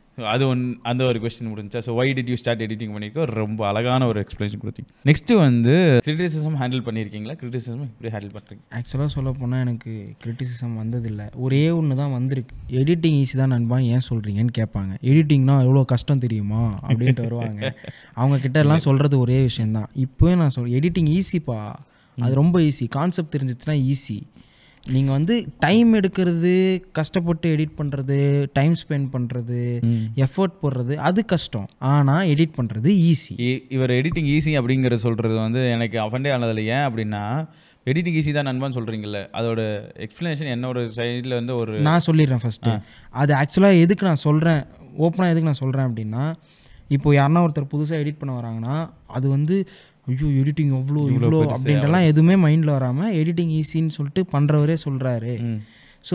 அது ஒன் அந்த ஒரு கொஸ்டின் முடிஞ்சா. So why did you start editing பண்ணியிருக்கோ ரொம்ப அழகான ஒரு எக்ஸ்பிளேஷன் கொடுத்தீங்க. நெக்ஸ்ட்டு வந்து கிரிட்டிசிசம் ஹேண்டில் பண்ணியிருக்கீங்களா? கிரிட்டிசிசம் எப்படி ஹேண்டில் பண்ணுறீங்க? ஆக்சுவலாக சொல்ல போனால் எனக்கு கிரிட்டிசிசம் வந்ததில்லை. ஒரே ஒன்று தான் வந்திருக்கு. எடிட்டிங் ஈஸி தான் நண்பான்னு ஏன் சொல்கிறீங்கன்னு கேட்பாங்க. எடிட்டிங்னா எவ்வளோ கஷ்டம் தெரியுமா அப்படின்ட்டு வருவாங்க. அவங்க கிட்ட எல்லாம் சொல்கிறது ஒரே விஷயந்தான். இப்போவே நான் சொல் எடிட்டிங் ஈஸிப்பா, அது ரொம்ப ஈஸி. கான்செப்ட் தெரிஞ்சிச்சுன்னா ஈஸி. நீங்கள் வந்து டைம் எடுக்கிறது, கஷ்டப்பட்டு எடிட் பண்ணுறது, டைம் ஸ்பெண்ட் பண்ணுறது, எஃபர்ட் போடுறது அது கஷ்டம். ஆனால் எடிட் பண்ணுறது ஈஸி. இவர் எடிட்டிங் ஈஸி அப்படிங்கிற சொல்கிறது வந்து எனக்கு அஃபண்டே ஆனதில்லை. ஏன் அப்படின்னா எடிட்டிங் ஈஸி தான் நண்பான்னு சொல்கிறீங்கல்ல, அதோட எக்ஸ்ப்ளனேஷன் என்னோட சைடில் வந்து ஒரு நான் சொல்லிடுறேன் ஃபஸ்ட்டு. அது ஆக்சுவலாக எதுக்கு நான் சொல்கிறேன், ஓப்பனாக எதுக்கு நான் சொல்கிறேன் அப்படின்னா, இப்போ யாருன்னா ஒருத்தர் புதுசாக எடிட் பண்ண வராங்கன்னா அது வந்து ஐயோ எடிட்டிங் எவ்வளோ இவ்வளோ அப்படின்றலாம் எதுவுமே மைண்டில் வராமல் எடிட்டிங் ஈஸின்னு சொல்லிட்டு பண்ணுறவரே சொல்கிறாரு. ஸோ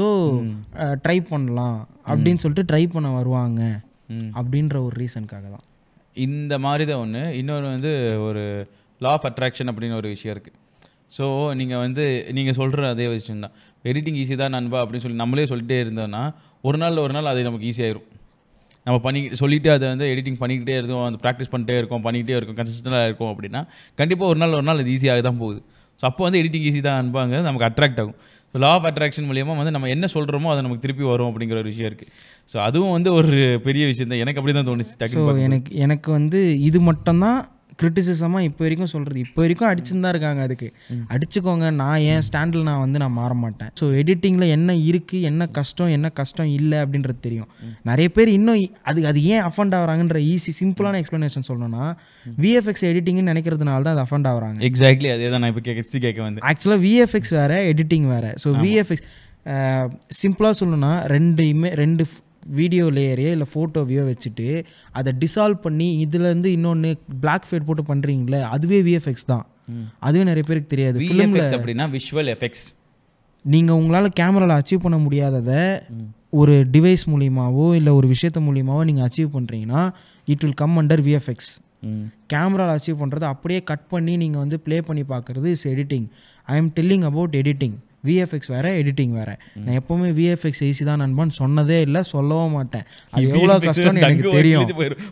ட்ரை பண்ணலாம் அப்படின்னு சொல்லிட்டு ட்ரை பண்ண வருவாங்க அப்படின்ற ஒரு ரீசனுக்காக தான். இந்த மாதிரி தான் ஒன்று. இன்னொரு வந்து ஒரு லா ஆஃப் அட்ராக்ஷன் அப்படின்னு ஒரு விஷயம் இருக்குது. ஸோ நீங்கள் வந்து நீங்கள் சொல்கிற அதே விஷயம் தான், எடிட்டிங் ஈஸி தான் நண்பா அப்படின்னு சொல்லி நம்மளே சொல்லிட்டே இருந்தோம்னா ஒரு நாள் ஒரு நாள் அது நமக்கு ஈஸியாகிடும். நம்ம பண்ணி சொல்லிவிட்டு அதை வந்து எடிட்டிங் பண்ணிக்கிட்டே இருக்கோம், அந்த ப்ராக்டிஸ் பண்ணிட்டே இருக்கோம், பண்ணிக்கிட்டே இருக்கோம், கன்சிஸ்டண்டாக இருக்கும் அப்படின்னா கண்டிப்பாக ஒரு நாள் ஒரு நாள் அது ஈஸியாக தான் போகுது. ஸோ அப்போ வந்து எடிட்டிங் ஈஸி தான் அனுப்பாங்க, நமக்கு அட்ராக்ட் ஆகும். ஸோ லா ஆஃப் அட்ராக்ஷன் மூலியமாக வந்து நம்ம என்ன சொல்கிறோமோ அதை நமக்கு திருப்பி வரும் அப்படிங்கிற ஒரு விஷயம் இருக்குது. ஸோ அதுவும் வந்து ஒரு பெரிய விஷயம் தான். எனக்கு அப்படி தான் தோணுச்சு. ஸோ எனக்கு எனக்கு வந்து இது மட்டும்தான் கிரிட்டிசிசமாக இப்போ வரைக்கும் சொல்கிறது. இப்போ வரைக்கும் அடிச்சுன்னு தான் இருக்காங்க. அதுக்கு அடிச்சுக்கோங்க, நான் ஏன் ஸ்டாண்டில் நான் வந்து நான் மாற மாட்டேன். ஸோ எடிட்டிங்கில் என்ன இருக்குது, என்ன கஷ்டம், என்ன கஷ்டம் இல்லை அப்படின்றது தெரியும். நிறைய பேர் இன்னும் அது அது ஏன் அஃபண்ட் ஆகுறாங்கன்ற ஈஸி சிம்பிளான எக்ஸ்ப்ளனேஷன் சொல்லணும்னா, விஎஃப்எக்ஸ் எடிட்டிங்னு நினைக்கிறதுனால தான் அது அஃபண்ட் ஆகுறாங்க. எக்ஸாக்ட்லி அதே தான் நான் இப்போ கேட்க கேட்க வந்து ஆக்சுவலாக விஎஃப்எக்ஸ் வேறு, எடிட்டிங் வேறு. ஸோ விஎஃப்எக்ஸ் சிம்பிளாக சொல்லணும்னா ரெண்டு இமே ரெண்டு வீடியோ லேயரையோ இல்லை ஃபோட்டோவையோ வச்சுட்டு அதை டிசால்வ் பண்ணி இதுலேருந்து இன்னொன்று பிளாக் ஃபேட் போட்டு பண்ணுறீங்களே, அதுவே விஎஃப்எக்ஸ் தான். அதுவே நிறைய பேருக்கு தெரியாது. விஎஃப்எக்ஸ் அப்படின்னா விஷுவல் எஃபெக்ட்ஸ். நீங்கள் உங்களால் கேமராவில் அச்சீவ் பண்ண முடியாததை ஒரு டிவைஸ் மூலியமாவோ இல்லை ஒரு விஷயத்த மூலியமாவோ நீங்கள் அச்சீவ் பண்ணுறீங்கன்னா it will come under VFX. கேமராவில் அச்சீவ் பண்ணுறது அப்படியே கட் பண்ணி நீங்கள் வந்து ப்ளே பண்ணி பார்க்குறது is editing. I am telling about editing. VFX வேறு, எடிட்டிங் வேறு. நான் எப்போவுமே விஎஃப்எக்ஸ் ஈஸி தான் நண்பான்னு சொன்னதே இல்லை, சொல்லவும் மாட்டேன். அது எவ்வளோ கஷ்டம்னு எனக்கு தெரியும்.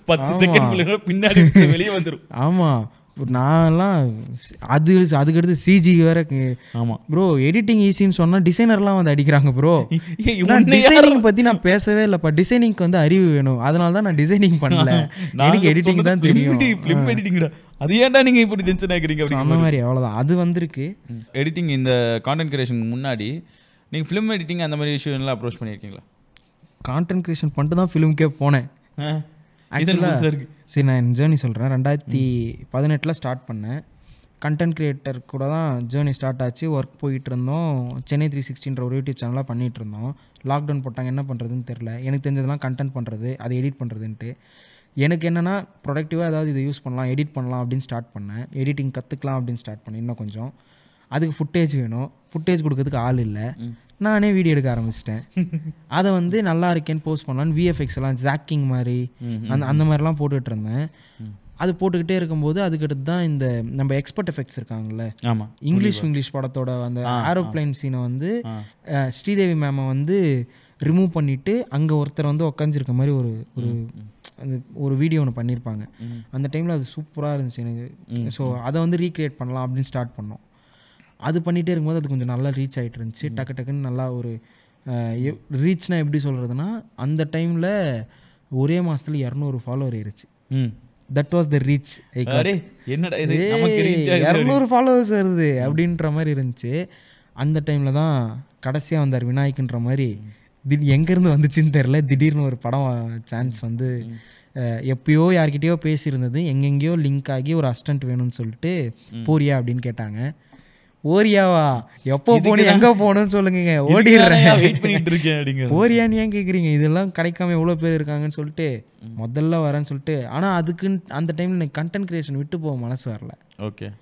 பின்னாடி வெளியே வந்துடும். ஆமாம், நான்லாம் அது அதுக்கடுத்து சிஜி வேற. ஆமாம் ப்ரோ, எடிட்டிங் ஈஸின்னு சொன்னால் டிசைனர்லாம் வந்து அடிக்கிறாங்க ப்ரோ. டிசைனிங் பற்றி நான் பேசவே இல்லைப்பா. டிசைனிங்க்கு வந்து அறிவு வேணும், அதனால தான் நான் டிசைனிங் பண்ணல. எனக்கு எடிட்டிங் தான் தெரியும். ஃபிலிம் எடிட்டிங்டா அது ஏன்டா நீங்கள் இப்படி டென்ஷன் ஆகிறீங்க அப்படி அந்த மாதிரி அவ்வளோதான். அது வந்திருக்கு. எடிட்டிங் இந்த கான்டென்ட் கிரியேஷனுக்கு முன்னாடி நீங்கள் ஃபிலிம் எடிட்டிங் அந்த மாதிரி விஷயம்லாம் அப்ரோச் பண்ணியிருக்கீங்களா? கான்டென்ட் கிரியேஷன் பண்ணிட்டு தான் ஃபிலிம்க்கே போனேன். ஆக்சுவலாக சரி நான் என் ஜேர்னி சொல்கிறேன். ரெண்டாயிரத்தி பதினெட்டில் ஸ்டார்ட் பண்ணேன். கண்டென்ட் க்ரியேட்டர் கூட தான் ஜேர்னி ஸ்டார்ட் ஆச்சு. ஒர்க் போயிட்டு இருந்தோம். சென்னை த்ரீ சிக்ஸ்டின்ற ஒரு யூடியூப் சேனலாக பண்ணிகிட்டு இருந்தோம். லாக்டவுன் போட்டாங்க, என்ன பண்ணுறதுன்னு தெரில. எனக்கு தெரிஞ்சதெல்லாம் கண்டென்ட் பண்ணுறது, அதை எடிட் பண்ணுறதுன்ட்டு. எனக்கு என்னென்னா ப்ரொடக்டிவாக ஏதாவது இதை யூஸ் பண்ணலாம், எடிட் பண்ணலாம் அப்படின்னு ஸ்டார்ட் பண்ணேன். எடிட்டிங் கற்றுக்கலாம் அப்படின்னு ஸ்டார்ட் பண்ணேன். இன்னும் கொஞ்சம் அதுக்கு ஃபுட்டேஜ் வேணும். ஃபுட்டேஜ் கொடுக்கறதுக்கு ஆள் இல்லை. நானே வீடியோ எடுக்க ஆரம்பிச்சிட்டேன். அதை வந்து நல்லா இருக்கேன்னு போஸ்ட் பண்ணலான்னு விஎஃப்எக்ஸ் எல்லாம் ஜாக்கிங் மாதிரி அந்த அந்த மாதிரிலாம் போட்டுக்கிட்டு இருந்தேன். அது போட்டுக்கிட்டே இருக்கும்போது அதுக்கடுத்து தான் இந்த நம்ம எக்ஸ்பர்ட் எஃபெக்ட்ஸ் இருக்காங்கல்ல, ஆமாம், இங்கிலீஷ் இங்கிலீஷ் படத்தோட அந்த ஏரோப்ளைன் சீனை வந்து ஸ்ரீதேவி மேமை வந்து ரிமூவ் பண்ணிவிட்டு அங்கே ஒருத்தர் வந்து உக்காஞ்சிருக்க மாதிரி ஒரு ஒரு அந்த ஒரு வீடியோ ஒன்று பண்ணியிருப்பாங்க. அந்த டைமில் அது சூப்பராக இருந்துச்சு எனக்கு. ஸோ அதை வந்து ரீக்ரியேட் பண்ணலாம் அப்படின்னு ஸ்டார்ட் பண்ணோம். அது பண்ணிகிட்டே இருக்கும்போது அது கொஞ்சம் நல்லா ரீச் ஆகிட்டு இருந்துச்சு. டக்கு டக்குன்னு நல்லா ஒரு ரீச்னா எப்படி சொல்கிறதுனா, அந்த டைமில் ஒரே மாதத்துல இரநூறு ஃபாலோவர் ஏறிச்சு. That was the reach. இரநூறு ஃபாலோவர்ஸ் வருது அப்படின்ற மாதிரி இருந்துச்சு. அந்த டைமில் தான் கடைசியாக வந்தார் விநாயக்குன்ற மாதிரி. திடீர் எங்கேருந்து வந்துச்சுன்னு தெரில, திடீர்னு ஒரு படம் சான்ஸ் வந்து எப்பயோ யார்கிட்டயோ பேசியிருந்தது, எங்கெங்கேயோ லிங்க் ஆகி ஒரு அசிஸ்டன்ட் வேணும்னு சொல்லிட்டு போறியா அப்படின்னு கேட்டாங்க. ஓரியாவா, எப்போ போகணும், எங்கே போகணும்னு சொல்லுங்க, ஓடிடுறேன். போரியான்னு ஏன் கேட்குறீங்க, இதெல்லாம் கிடைக்காம எவ்வளோ பேர் இருக்காங்கன்னு சொல்லிட்டு முதல்ல வரேன்னு சொல்லிட்டு. ஆனால் அதுக்குன்னு அந்த டைமில் எனக்கு கண்டென்ட் கிரியேஷன் விட்டு போக மனசு வரல. ஓகே,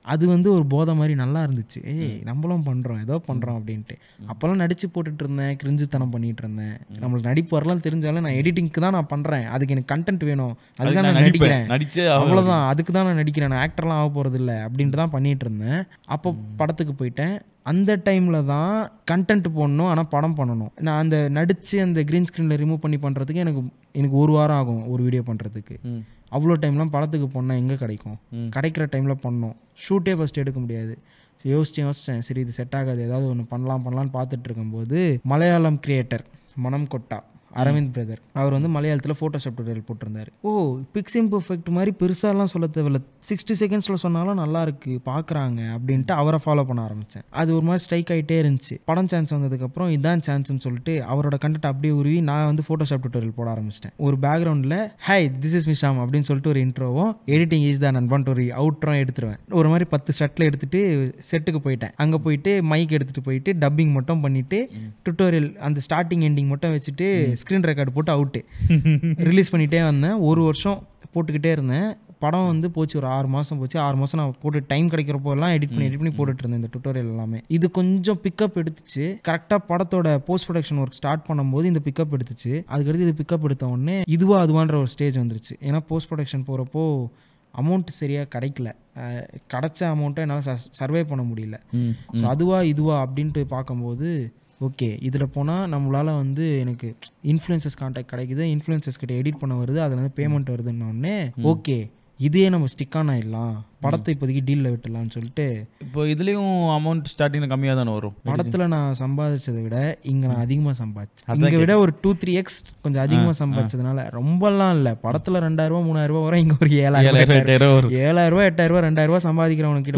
அது வந்து ஒரு போதை மாதிரி நல்லா இருந்துச்சு. ஏய் நம்மளும் பண்ணுறோம் ஏதோ பண்ணுறோம் அப்படின்ட்டு. அப்போல்லாம் நடித்து போட்டுட்டு இருந்தேன், கிரிஞ்சுத்தனம் பண்ணிட்டு இருந்தேன். நம்மளுக்கு நடிப்பு வரலாம் தெரிஞ்சாலும் நான் எடிட்டிங்க்கு தான் நான் பண்ணுறேன், அதுக்கு எனக்கு கண்டென்ட் வேணும், அதுதான் நான் நடிக்கிறேன், அவ்வளோதான், அதுக்கு தான் நான் நடிக்கிறேன், நான் ஆக்டர்லாம் ஆக போகிறது இல்லை அப்படின்ட்டு தான் பண்ணிகிட்டு இருந்தேன். அப்போ படத்துக்கு போயிட்டேன். அந்த டைமில் தான் கண்டென்ட் போடணும், ஆனால் படம் பண்ணணும். நான் அந்த நடித்து அந்த க்ரீன் ஸ்க்ரீனில் ரிமூவ் பண்ணி பண்ணுறதுக்கு எனக்கு எனக்கு ஒரு வாரம் ஆகும் ஒரு வீடியோ பண்ணுறதுக்கு. அவ்வளோ டைம்லாம் படத்துக்கு போனால் எங்கே கிடைக்கும்? கிடைக்கிற டைமில் பண்ணோம். ஷூட்டே ஃபஸ்ட் எடுக்க முடியாது. சரி யோசிச்சேன் யோசிச்சேன் சரி இது செட் ஆகாது, ஏதாவது ஒன்று பண்ணலாம் பண்ணலான்னு பார்த்துட்டு இருக்கும்போது மலையாளம் கிரியேட்டர் மனம் கொட்டா அரவிந்த் பிரதர் அவர் வந்து மலையாளத்தில் ஃபோட்டோஷாப் டுட்டோரியல் போட்டிருந்தார். ஓ பிக்ஸ் இம்பர்ஃபெக்ட் மாதிரி பெருசாலாம் சொல்ல தேவையில்ல, சிக்ஸ்டி செகண்ட்ஸில் சொன்னாலும் நல்லா இருக்குது பார்க்குறாங்க அப்படின்ட்டு அவரை ஃபாலோ பண்ண ஆரம்பித்தேன். அது ஒரு மாதிரி ஸ்ட்ரைக் ஆகிட்டே இருந்துச்சு. படம் சான்ஸ் வந்ததுக்கப்புறம் இதான் சான்ஸ்ன்னு சொல்லிட்டு அவரோட கண்டென்ட் அப்படியே உருவி நான் வந்து ஃபோட்டோஷாப் டுட்டோரியல் போட ஆரம்பிச்சிட்டேன். ஒரு பேக்ரவுண்டில் ஹாய் திஸ் இஸ் மிஷாம் அப்படின்னு சொல்லிட்டு ஒரு இன்ட்ரோவும் எடிட்டிங் ஈஸ் தான் நண்பன்ட்டு ஒரு அவுட்ரும் எடுத்துருவேன். ஒரு மாதிரி பத்து ஷர்ட்டில் எடுத்துகிட்டு செட்டுக்கு போயிட்டேன். அங்கே போயிட்டு மைக் எடுத்துகிட்டு போயிட்டு டப்பிங் மட்டும் பண்ணிவிட்டு டுட்டோரியல் அந்த ஸ்டார்டிங் எண்டிங் மட்டும் வச்சுட்டு ஸ்க்ரீன் ரெக்கார்டு போட்டு அவுட்டு ரிலீஸ் பண்ணிகிட்டே வந்தேன். ஒரு வருஷம் போட்டுக்கிட்டே இருந்தேன். படம் வந்து போச்சு, ஒரு ஆறு மாதம் போச்சு. ஆறு மாதம் நான் போட்டு டைம் கிடைக்கிறப்போலாம் எடிட் பண்ணி எடிட் பண்ணி போட்டுட்டு இருந்தேன் இந்த டுட்டோரியல் எல்லாமே. இது கொஞ்சம் பிக்கப் எடுத்துச்சு. கரெக்டாக படத்தோட போஸ்ட் ப்ரொடக்ஷன் ஒர்க் ஸ்டார்ட் பண்ணும்போது இந்த பிக்கப் எடுத்துச்சு. அதுக்கடுத்து இது பிக்கப் எடுத்த உடனே இதுவா அதுவான்ற ஒரு ஸ்டேஜ் வந்துருச்சு. ஏன்னா போஸ்ட் ப்ரொடக்ஷன் போகிறப்போ அமௌண்ட் சரியாக கிடைக்கல, கிடைச்ச அமௌண்ட்டை என்னால் சர்வே பண்ண முடியல. ஸோ அதுவா இதுவா அப்படின்ட்டு பார்க்கும்போது ஓகே இதில் போனால் நம்மளால் வந்து எனக்கு இன்ஃப்ளூயன்சஸ் கான்டாக்ட் கிடைக்குது, இன்ஃப்ளூயன்சஸ் கிட்ட எடிட் பண்ண வருது, அதில் வந்து பேமெண்ட் வருதுன்னொடனே ஓகே இதே நம்ம ஸ்டிக் ஆன் ஆயிடலாம், படத்தை இப்போதைக்கு டீலில் விட்டுடலாம்னு சொல்லிட்டு. இப்போ இதுலேயும் அமௌண்ட் ஸ்டார்டிங்கில் கம்மியாக தானே வரும். படத்தில் நான் சம்பாதிச்சதை விட இங்கே நான் அதிகமாக சம்பாதிச்சேன். இங்கே விட ஒரு டூ த்ரீ எக்ஸ் கொஞ்சம் அதிகமாக சம்பாதிச்சதுனால ரொம்பலாம் இல்லை. படத்தில் ரெண்டாயிரரூவா மூணாயிரரூவா வரும், இங்கே ஒரு ஏழாயிரம் ஏழாயிரரூவா எட்டாயிரரூவா ரெண்டாயிரரூவா சம்பாதிக்கிறவனுக்கு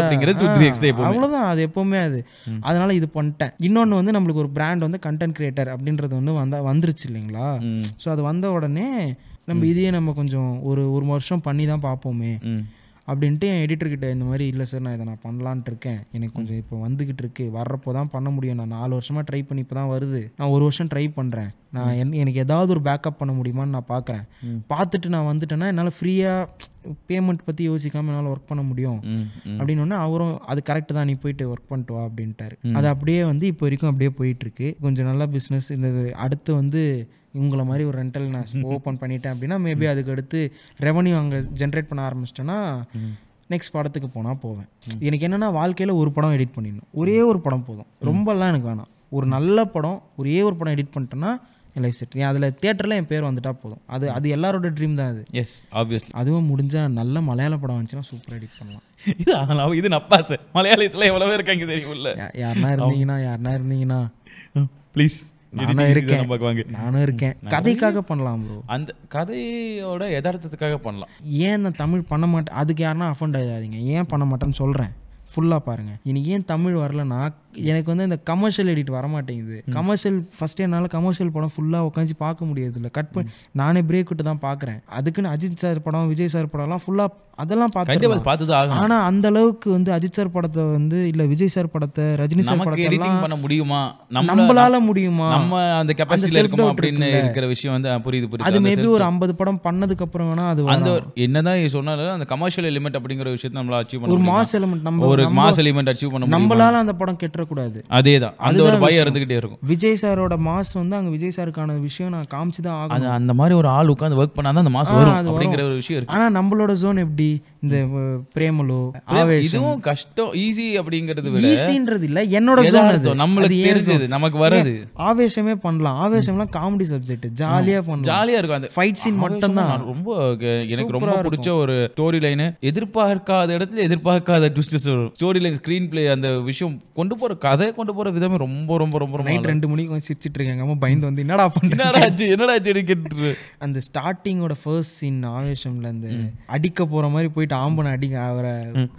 அவ்வளோதான். அது எப்போவுமே அது அதனால இது பண்ணிட்டேன். இன்னொன்று வந்து நம்மளுக்கு ஒரு பிராண்ட் வந்து கண்டென்ட் கிரியேட்டர் அப்படின்றது வந்து வந்தால் வந்துருச்சு இல்லைங்களா. ஸோ அது வந்த உடனே நம்ம இதையே நம்ம கொஞ்சம் ஒரு ஒரு வருஷம் பண்ணி தான் பார்ப்போமே அப்படின்ட்டு என் எடிட்டர்கிட்ட இந்த மாதிரி இல்லை சார் நான் இதை நான் பண்ணலான்ட்டு இருக்கேன், எனக்கு கொஞ்சம் இப்போ வந்துக்கிட்டு இருக்கு, வர்றப்போ தான் பண்ண முடியும், நான் நாலு வருஷமாக ட்ரை பண்ணி இப்போ தான் வருது, நான் ஒரு வருஷம் ட்ரை பண்ணுறேன், நான் என் எனக்கு ஏதாவது ஒரு பேக்கப் பண்ண முடியுமான்னு நான் பார்க்குறேன், பார்த்துட்டு நான் வந்துட்டேன்னா என்னால் ஃப்ரீயாக பேமெண்ட் பற்றி யோசிக்காமல் என்னால் ஒர்க் பண்ண முடியும் அப்படின்னு ஒன்று அவரும் அது கரெக்டு தான் நீ போயிட்டு ஒர்க் பண்ணிட்டு வா அப்படின்ட்டாரு. அது அப்படியே வந்து இப்போ வரைக்கும் அப்படியே போயிட்டுருக்கு. கொஞ்சம் நல்லா பிஸ்னஸ். இந்த அடுத்து வந்து இவங்கள மாதிரி ஒரு ரெண்டல் நான் ஓப்பன் பண்ணிட்டேன் அப்படின்னா மேபி அதுக்கு அடுத்து ரெவன்யூ அங்கே ஜென்ரேட் பண்ண ஆரம்பிச்சிட்டேன்னா நெக்ஸ்ட் படத்துக்கு போனால் போவேன். எனக்கு என்னென்னா வாழ்க்கையில் ஒரு படம் எடிட் பண்ணிடணும், ஒரே ஒரு படம் போதும், ரொம்பலாம் எனக்கு வேணாம். ஒரு நல்ல படம் ஒரே ஒரு படம் எடிட் பண்ணிட்டேன்னா என் லைஃப் செட். அதில் தியேட்டரில் என் பேர் வந்துட்டா போதும். அது அது எல்லாரோட ட்ரீம் தான் அது. Yes obviously. அதுவும் முடிஞ்சால் நல்ல மலையாள படம் வந்துச்சுன்னா சூப்பராக எடிட் பண்ணலாம். இது அதனால் இது நப்பா சார் மலையாளத்தில் எவ்வளோ இருக்காங்க தெரியுமில்ல. யாருனா இருந்தீங்கன்னா யாருனா இருந்தீங்கன்னா ப்ளீஸ் நானும் இருக்கேன் நானும் இருக்கேன் கதைக்காக பண்ணலாம் ப்ரோ. அந்த கதையோட யதார்த்தத்துக்காக பண்ணலாம். ஏன் நான் தமிழ் பண்ண மாட்டேன் அதுக்கு யாருன்னா அஃபண்ட் ஆகாதீங்க. ஏன் பண்ண மாட்டேன்னு சொல்கிறேன். ஃபுல்லாக பாருங்கள். எனக்கு ஏன் தமிழ் வரலன்னா எனக்கு வந்து இந்த கமர்ஷியல் எடிட் வரமாட்டேங்குது. கமர்ஷியல் ஃபஸ்ட்டு என்னால் கமர்ஷியல் படம் ஃபுல்லாக உட்காந்து பார்க்க முடியாது இல்லை, கட் பண்ணி நானே பிரேக் விட்டு தான் பார்க்குறேன். அதுக்குன்னு அஜித் சார் படம் விஜய் சார் படம்லாம் ஃபுல்லாக அதெல்லாம் பார்த்து பார்த்து தான். ஆனால் அந்த அளவுக்கு வந்து அஜித் சார் படத்தை வந்து இல்லை விஜய் சார் படத்தை ரஜினி சார் படத்தை எடிட்டிங் பண்ண முடியுமா, நம்மளால முடியுமா, நம்ம அந்த கெபாசிட்டில இருக்குமா அப்படின்னு இருக்கிற விஷயம் வந்து புரியுது புரியுது. அது மேபி ஒரு ஐம்பது படம் பண்ணதுக்கு அப்புறம் வேணா அது அந்த என்னதான் சொன்னாலும் அந்த கமர்ஷியல் எலிமெண்ட் அப்படிங்கிற விஷயத்தை நம்மளால அச்சீவ் பண்ண, ஒரு மாஸ் எலிமெண்ட் நம்ம ஒரு மாஸ் எலிமெண்ட் அச்சீவ் பண்ண முடியும். நம்மளால அந்த படம் கெட்டற கூடாது. அதேதான் அந்த ஒரு பயம் இருந்துகிட்டே இருக்கும். விஜய் சாரோட மாஸ் வந்து அங்க விஜய் சாருக்கான விஷயம் நான் காமிச்சு தான் ஆகணும். அந்த மாதிரி ஒரு ஆள் உட்கார்ந்து வர்க் பண்ணாதான் அந்த மாஸ் வரும் அப்படிங்கிற ஒரு விஷயம் இருக்கு. ஆனா நம்மளோட ஜோன் எப்படி இந்த பிரேமலோ ஆவேஷம் இதுவும் கஷ்டம். ஈஸி அப்படிங்கிறது விட ஈஸின்றது இல்ல, என்னோட ஜோன் அது நம்மளுக்கு தெரிஞ்சது நமக்கு வருது. ஆவேஷமே பண்ணலாம். ஆவேஷம்லாம் காமெடி சப்ஜெக்ட், ஜாலியா பண்ணலாம், ஜாலியா இருக்கும். அந்த ஃபைட் சீன் மட்டும் தான் ரொம்ப எனக்கு ரொம்ப பிடிச்ச ஒரு ஸ்டோரி லைன். எதிர்பார்க்காத இடத்துல எதிர்பார்க்காத ட்விஸ்ட்ஸ் வரும். ஸ்டோரி லைன், ஸ்கிரீன் பிளே, அந்த விஷயம் கொண்டு போற கதை கொண்டு போற விதமே ரொம்ப ரொம்ப ரொம்ப நைட் ரெண்டு மணிக்கு வந்து சிரிச்சிட்டு இருக்காங்க. அம்மா பயந்து வந்து என்னடா பண்ண என்னடா ஆச்சு என்னடா ஆச்சு கேட்டு அந்த ஸ்டார்டிங்கோட ஃபர்ஸ்ட் சீன் ஆவேஷம்ல அந்த அடிக்க போற மாதிரி போயிட்டு ஆம்பனை அடிக்க அவரை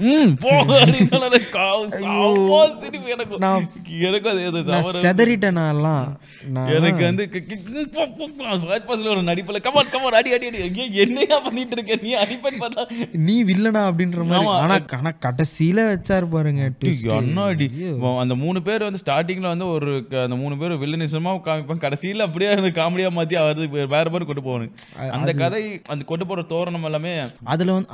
செதறிட்டேனாலாம். எனக்கு வந்து ஒரு நடிப்புல கமான் கமான் அடி அடி அடி என்னையா பண்ணிட்டு இருக்க நீ அடிப்பேன்னு பார்த்தா நீ வில்லனா அப்படின்ற மாதிரி. ஆனா ஆனா கடைசியில வச்சாரு பாருங்க அடி. அந்த மூணு பேர் வந்து ஸ்டார்டிங்ல வந்து ஒரு அந்த மூணு பேர் வில்லனிசமா காமிப்பாங்க, கடைசியில அப்படியே அந்த காமெடியா மாத்தி அவர் வேற மாதிரி கொண்டு போகணும். அந்த கதை அந்த கொண்டு போற தோரணம் எல்லாமே அதுல வந்து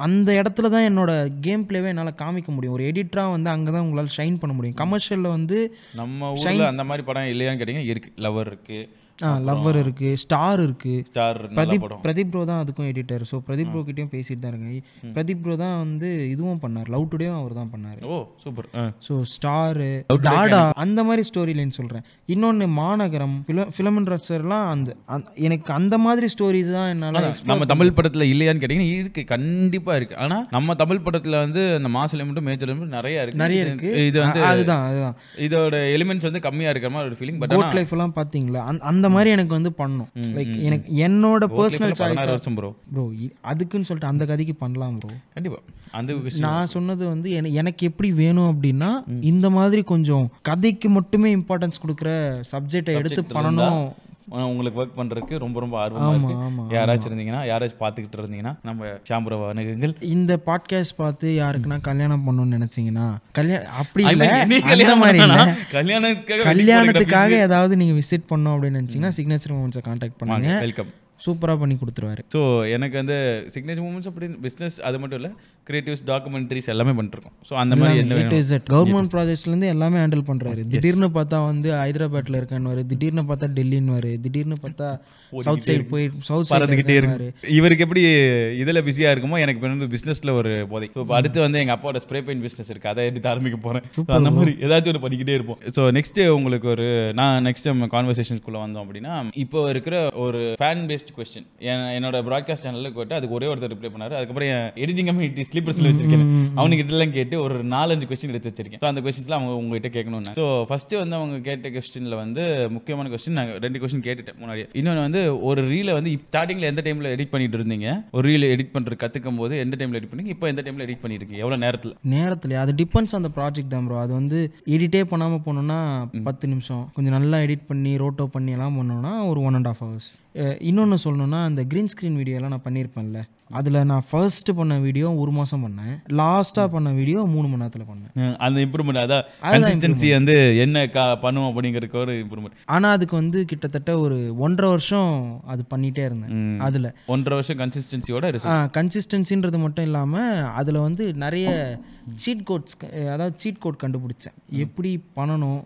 அந்த இடத்துல தான் என்னோட கேம் பிளேவே என்னால் காமிக்க முடியும். ஒரு எடிட்டராக வந்து அங்கே தான் உங்களால் ஷைன் பண்ண முடியும். கமர்ஷியலில் வந்து நம்ம ஊரில் அந்த மாதிரி படம் இல்லையான்னு கேட்டிங்கன்னா இருக்குது. லவர் இருக்குது, ஆ லவ்வர் இருக்குது, ஸ்டார் இருக்குது. ஸ்டார் பிரதீப் பிரதீப் ப்ரோ தான் அதுக்கும் எடிட்டர். ஸோ பிரதீப் ப்ரோ கிட்டேயும் பேசிட்டு தான் இருக்கேன். பிரதீப் ப்ரோ தான் வந்து இதுவும் பண்ணார், லவ் டுடேவும் அவர் தான் பண்ணார். Oh super. So star, Dada அந்த மாதிரி ஸ்டோரி லைன் சொல்கிறேன். இன்னொன்று மாநகரம், ஃபிலமன் ரச்சர்லாம் அந்த எனக்கு அந்த மாதிரி ஸ்டோரி தான் என்னால். நம்ம தமிழ் படத்தில் இல்லையான்னு கேட்டிங்கன்னா இருக்குது, கண்டிப்பாக இருக்குது. ஆனால் நம்ம தமிழ் படத்தில் வந்து அந்த மாஸ் எலிமெண்ட்டும் மேஜர் எலிமெண்ட் நிறைய இருக்குது. நிறைய இருக்குது. இது வந்து அதுதான் அதுதான் இதோட எலிமெண்ட்ஸ் வந்து கம்மியாக இருக்கிற மாதிரி ஒரு ஃபீலிங். பட் கோட் லைஃப் எல்லாம் பார்த்தீங்களா, அந்த மாதிரி எனக்கு வந்து பண்ணும். லைக் எனக்கு என்னோட பர்சனல் சாய்ஸ் வருஷம் ப்ரோ ப்ரோ அதுக்குன்னு சொல்லிட்டு அந்த கதைக்கு பண்ணலாம் ப்ரோ. கண்டிப்பா. அந்த நான் சொன்னது வந்து எனக்கு எப்படி வேணும் அப்படின்னா இந்த மாதிரி கொஞ்சம் கதைக்கு மட்டுமே இம்பார்ட்டன்ஸ் கொடுக்குற சப்ஜெக்டை எடுத்து பண்ணணும். உங்களுக்கு ஒர்க் பண்றதுக்கு ரொம்ப ரொம்ப ஆர்வமா இருக்கு. யாராச்சும் இருந்தீங்கன்னா, யாராச்சும் பார்த்துக்கிட்டு இருந்தீங்கன்னா நம்ம ஷாம்புரவ அணுகுங்கள். இந்த பாட்காஸ்ட் பார்த்து யாருக்குன்னா கல்யாணம் பண்ணணும்னு நினைச்சீங்கன்னா, கல்யாணம் அப்படி இல்லை, அந்த மாதிரி இல்லை, கல்யாணத்துக்காக கல்யாணத்துக்காக ஏதாவது நீங்க விசிட் பண்ணணும் அப்படின்னு நினைச்சீங்கன்னா சிக்னேச்சர் மூமெண்ட்ஸை கான்டாக்ட் பண்ணுங்க. வெல்கம். சூப்பராக பண்ணி கொடுத்துருவாரு. ஸோ எனக்கு வந்து சிக்னேச்சர் மூமெண்ட்ஸ் அப்படின்னு பிஸ்னஸ் அது மட்டும் இல்லை, கிரியேட்டிவ்ஸ், டாக்குமெண்ட்ரிஸ் எல்லாமே பண்ணிருக்கோம். ஸோ அந்த மாதிரி என்ன கவர்மெண்ட் ப்ராஜெக்ட்ஸ்லேருந்து எல்லாமே ஹேண்டில் பண்ணுறாரு. திடீர்னு பார்த்தா வந்து ஹைதராபாத்தில் இருக்கான்னு, திடீர்னு பார்த்தா டெல்லின்னு, திடீர்னு பார்த்தா சவுத் சைடு போய் சவுத் பறந்துக்கிட்டே இருக்கு. இவருக்கு எப்படி இதில் பிஸியாக இருக்குமோ எனக்கு இப்போ வந்து பிஸ்னஸில் ஒரு போதை. ஸோ அடுத்து வந்து எங்கள் அப்பாவோட ஸ்ப்ரே பெயிண்ட் பிஸ்னஸ் இருக்குது, அதை எடுத்து ஆரம்பிக்க போகிறேன். அந்த மாதிரி ஏதாச்சும் ஒரு பண்ணிக்கிட்டே இருப்போம். ஸோ நெக்ஸ்ட் உங்களுக்கு ஒரு நான் நெக்ஸ்ட் நம்ம கான்வர்சேஷன்ஸ்குள்ளே வந்தோம் அப்படின்னா, இப்போ இருக்கிற ஒரு ஃபேன் பேஸ்ட் கொஸ்டின் என்னோட ப்ராட்காஸ்ட் சேனலில் கேட்டு அதுக்கு ஒரே ஒருத்தர் ரிப்ளை பண்ணாரு. அதுக்கப்புறம் என் எடிட்டிங் கம்யூனிட்டி ஸ்லீப்பர்ஸில் வச்சிருக்கேன், அவனுக்கு எல்லாம் கேட்டு ஒரு நாலஞ்சு கொஸ்டின் எடுத்து வச்சிருக்கேன். ஸோ அந்த கொஸ்டின்ஸ்லாம் அவங்க உங்ககிட்ட கேட்கணும்னா, ஸோ ஃபர்ஸ்ட் வந்து அவங்க கேட்ட கொஸ்டினில் வந்து முக்கியமான கொஸ்டின் நான் ரெண்டு கொஸ்டின் கேட்டுட்டேன் முன்னாடி. இன்னொன்று வந்து ஒரு ரீலை வந்து ஸ்டார்டிங்கில் எந்த டைமில் எடிட் பண்ணிட்டு இருந்தீங்க, ஒரு ரீல் எடிட் பண்ணுறது கற்றுக்கும் போது எந்த டைமில் எடிட் பண்ணி, இப்போ எந்த டைமில் எடிட் பண்ணியிருக்கீங்க, எவ்வளோ நேரத்தில்? நேரத்தில் அது டிபெண்ட்ஸ் அந்த ப்ராஜெக்ட் தான் ப்ரோ. அது வந்து எடிட்டே பண்ணாமல் போனோம்னா பத்து நிமிஷம், கொஞ்சம் நல்லா எடிட் பண்ணி ரோட்டோ பண்ணி எல்லாம் பண்ணோன்னா ஒரு ஒன் அண்ட் ஆஃப் ஹவர்ஸ். இன்னொன்று சொல்லணும்னா, அந்த க்ரீன் ஸ்க்ரீன் வீடியோலாம் நான் பண்ணியிருப்பேன்ல, அதில் நான் ஃபர்ஸ்ட் பண்ண வீடியோ ஒரு மாதம் பண்ணேன், லாஸ்ட்டாக பண்ண வீடியோ மூணு மணி நேரத்தில் பண்ணேன். அந்த இம்ப்ரூவ்மெண்ட், அதான் கன்சிஸ்டன்சி வந்து என்ன கா பண்ணுவோம் அப்படிங்கிறதுக்கு ஒரு இம்ப்ரூவ்மெண்ட். ஆனால் அதுக்கு வந்து கிட்டத்தட்ட ஒரு ஒன்றரை வருஷம் அது பண்ணிகிட்டே இருந்தேன். அதில் ஒன்றரை வருஷம் கன்சிஸ்டன்சியோட கன்சிஸ்டன்சின்றது மட்டும் இல்லாமல் அதில் வந்து நிறைய சீட் கோட்ஸ், அதாவது சீட் கோட் கண்டுபிடிச்சேன். எப்படி பண்ணணும்,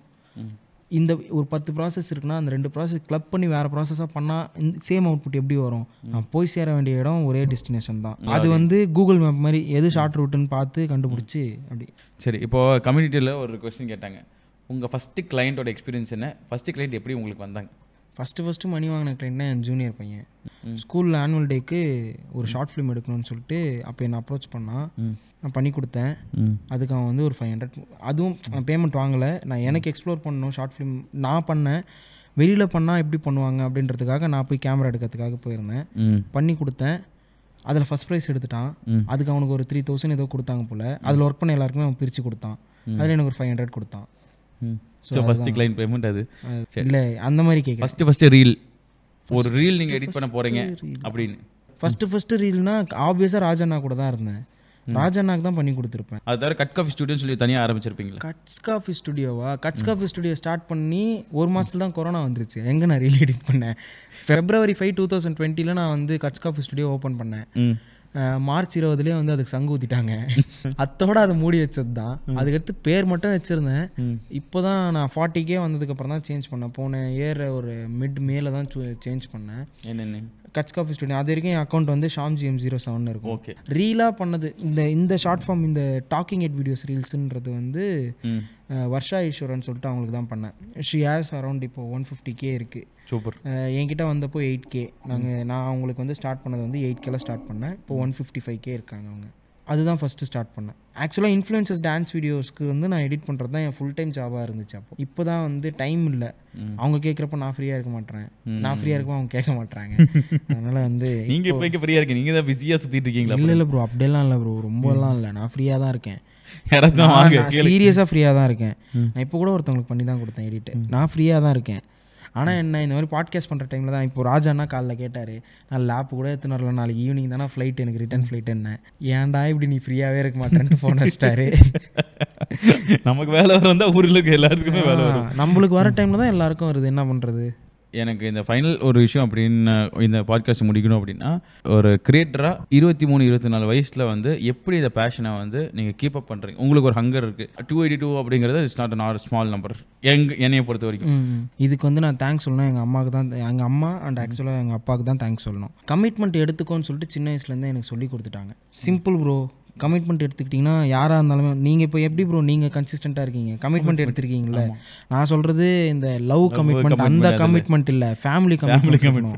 இந்த ஒரு பத்து ப்ராசஸ் இருக்குன்னா அந்த ரெண்டு ப்ராசஸ் கிளப் பண்ணி வேறு ப்ராசஸாக பண்ணால் இந்த சேம் அவுட்புட் எப்படி வரும், நான் போய் சேர வேண்டிய இடம் ஒரே டெஸ்டினேஷன் தான். அது வந்து கூகுள் மேப் மாதிரி எது ஷார்ட் ரூட்டுன்னு பார்த்து கண்டுபிடிச்சி அப்படி. சரி, இப்போது கம்யூனிட்டியில் ஒரு கொஸ்டின் கேட்டாங்க, உங்கள் ஃபஸ்ட்டு கிளைண்ட்டோட எக்ஸ்பீரியன்ஸ் என்ன, ஃபஸ்ட்டு கிளைண்ட் எப்படி உங்களுக்கு வந்தாங்க? ஃபஸ்ட்டு ஃபஸ்ட்டு மணி வாங்கின கிளைண்ட்னா என் ஜூனியர் பையன். ஸ்கூலில் ஆனுவல் டேக்கு ஒரு ஷார்ட் ஃபிலிம் எடுக்கணும்னு சொல்லிட்டு அப்போ என்னை அப்ரோச் பண்ணான். நான் பண்ணி கொடுத்தேன். அதுக்கு அவன் வந்து ஒரு ஃபைவ் ஹண்ட்ரட், அதுவும் நான் பேமெண்ட் வாங்கலை, நான் எனக்கு எக்ஸ்ப்ளோர் பண்ணணும் ஷார்ட் ஃபிலிம் நான் பண்ணேன். வெளியில் பண்ணால் எப்படி பண்ணுவாங்க அப்படின்றதுக்காக நான் போய் கேமரா எடுக்கிறதுக்காக போயிருந்தேன், பண்ணி கொடுத்தேன். அதில் ஃபஸ்ட் ப்ரைஸ் எடுத்துட்டான். அதுக்கு அவனுக்கு ஒரு த்ரீ தௌசண்ட் ஏதோ கொடுத்தாங்க போல். அதில் ஒர்க் பண்ண எல்லாருக்குமே அவன் பிரித்து கொடுத்தான். அதில் எனக்கு ஒரு ஃபைவ் ஹண்ட்ரட் கொடுத்தான். ஸோ ஃபஸ்ட்டு கிளைண்ட் பேமெண்ட் அது இல்லை அந்த மாதிரி கேட்க. ஃபஸ்ட்டு ஃபஸ்ட்டு ரீல், ஒரு ரீல் நீங்கள் எடிட் பண்ண போகிறீங்க அப்படின்னு ஃபஸ்ட்டு ஃபஸ்ட்டு ரீல்னா ஆப்வியஸாக ராஜண்ணா கூட தான் இருந்தேன். ராஜண்ணாக்கு தான் பண்ணி கொடுத்துருப்பேன். அது தவிர கட் காஃபி ஸ்டுடியோன்னு சொல்லி தனியாக ஆரம்பிச்சிருப்பீங்களா? கட்ஸ் காஃபி ஸ்டுடியோவா? கட்ஸ் காஃபி ஸ்டுடியோ ஸ்டார்ட் பண்ணி ஒரு மாதத்துல தான் கொரோனா வந்துருச்சு. எங்கே நான் ரீல் எடிட் பண்ணேன்? ஃபெப்ரவரி ஃபைவ் டூ தௌசண்ட் டுவெண்ட்டியில் நான் வந்து கட்ஸ் காஃபி ஸ்டுடியோ ஓப்பன் பண்ணேன். மார்ச் இருபதுலேயே வந்து அதுக்கு சங்கு ஊற்றிட்டாங்க. அத்தோட அதை மூடி வச்சது தான். அதுக்கடுத்து பேர் மட்டும் வச்சுருந்தேன். இப்போ தான் நான் ஃபார்ட்டிக்கே வந்ததுக்கப்புறம் தான் சேஞ்ச் பண்ணேன். போன இயர் ஒரு மிட் மேல தான் சேஞ்ச் பண்ணேன். என்னென்ன கட்ஸ் காஃபி ஸ்டுடியோ அது வரைக்கும் என் அக்கௌண்ட் வந்து ஷாம்ஜி எம் ஜீரோ செவன் இருக்கும். ஓகே, ரீலாக பண்ணது இந்த இந்த ஷார்ட் ஃபார்ம், இந்த டாக்கிங் ஹெட் வீடியோஸ் ரீல்ஸுன்றது வந்து வர்ஷா ஈஸ்வரன் சொல்லிட்டு அவங்களுக்கு தான் பண்ணேன். ஷி ஹேஸ் அரௌண்ட் இப்போ ஒன் ஃபிஃப்டி கே இருக்குது. சூப்பர். என்கிட்ட வந்தப்போ எயிட் கே நாங்கள் நான் அவங்களுக்கு வந்து ஸ்டார்ட் பண்ணது வந்து எயிட் கேல ஸ்டார்ட் பண்ணேன். இப்போ ஒன் ஃபிஃப்டி ஃபைவ் கே இருக்காங்க அவங்க. அதுதான் ஃபஸ்ட்டு ஸ்டார்ட் பண்ணேன். ஆக்சுவலாக இன்ஃப்ளூயன்சர்ஸ் டான்ஸ் வீடியோஸ்க்கு வந்து நான் எடிட் பண்ணுறது தான் என் ஃபுல் டைம் ஜாபாக இருந்துச்சு. அப்போ இப்போ தான் வந்து டைம் இல்லை. அவங்க கேட்குறப்ப நான் ஃப்ரீயாக இருக்க மாட்டேன், நான் ஃப்ரீயாக இருக்கப்போ அவங்க கேட்க மாட்டாங்க. அதனால் வந்து நீங்கள் இப்போ ஃப்ரீயாக இருக்கீங்க, நீங்கள் தான் பிஸியாக சுற்றிட்டு இருக்கீங்களா? இல்லை இல்லை ப்ரோ, அப்படியெல்லாம் இல்லை ப்ரோ, ரொம்பலாம் இல்லை, நான் ஃப்ரீயாக தான் இருக்கேன். சீரியஸாக ஃப்ரீயாக தான் இருக்கேன். நான் இப்போ கூட ஒருத்தவங்களுக்கு பண்ணி தான் கொடுத்தேன் எடிட்டு. நான் ஃப்ரீயாக தான் இருக்கேன். ஆனால் என்ன இந்த மாதிரி பாட்காஸ்ட் பண்ணுற டைமில் தான். இப்போ ராஜாண்ணா காலைல கேட்டார், நான் லேப் கூட எடுத்துன்னு வரல, நாளைக்கு ஈவினிங் தானே ஃப்ளைட், எனக்கு ரிட்டன் ஃப்ளைட் என்ன, ஏன்டா இப்படி நீ ஃப்ரீயாகவே இருக்க மாட்டேன்ட்டு ஃபோன் வச்சிட்டாரு. நமக்கு வேலை வந்தால் ஊரில் இருக்க எல்லாத்துக்குமே வேலை வரும். நம்மளுக்கு வர டைமில் தான் எல்லாருக்கும் வருது, என்ன பண்ணுறது? எனக்கு இந்த ஃபைனல் ஒரு விஷயம் அப்படின்னு இந்த பாட்காஸ்ட் முடிக்கணும் அப்படின்னா, ஒரு கிரியேட்டராக இருபத்தி மூணு இருபத்தி நாலு வயசில் வந்து எப்படி இந்த பேஷனை வந்து நீங்கள் கீப் அப் பண்ணுறீங்க? உங்களுக்கு ஒரு ஹங்கர் இருக்குது. டூ எயிட்டி டூ அப்படிங்கிறது it's not not small number எங் என்னையை பொறுத்த வரைக்கும். இதுக்கு வந்து நான் தேங்க்ஸ் சொல்லணும் எங்கள் அம்மாவுக்கு தான், எங்கள் அம்மா அண்ட் ஆக்சுவலாக எங்கள் அப்பாவுக்கு தான் தேங்க்ஸ் சொல்லணும். கமிட்மெண்ட் எடுத்துக்கோன்னு சொல்லிட்டு சின்ன வயசுலேருந்தே எனக்கு சொல்லி கொடுத்துட்டாங்க. சிம்பிள் ப்ரோ, கமிட்மெண்ட் எடுத்துக்கிட்டிங்கன்னா யாராக இருந்தாலுமே நீங்கள் இப்போ எப்படி ப்ரோ நீங்கள் கன்சிஸ்டண்ட்டாக இருக்கீங்க, கமிட்மெண்ட் எடுத்துருக்கீங்களே. நான் சொல்கிறது இந்த லவ் கமிட்மெண்ட் அந்த கமிட்மெண்ட் இல்லை, family commitment,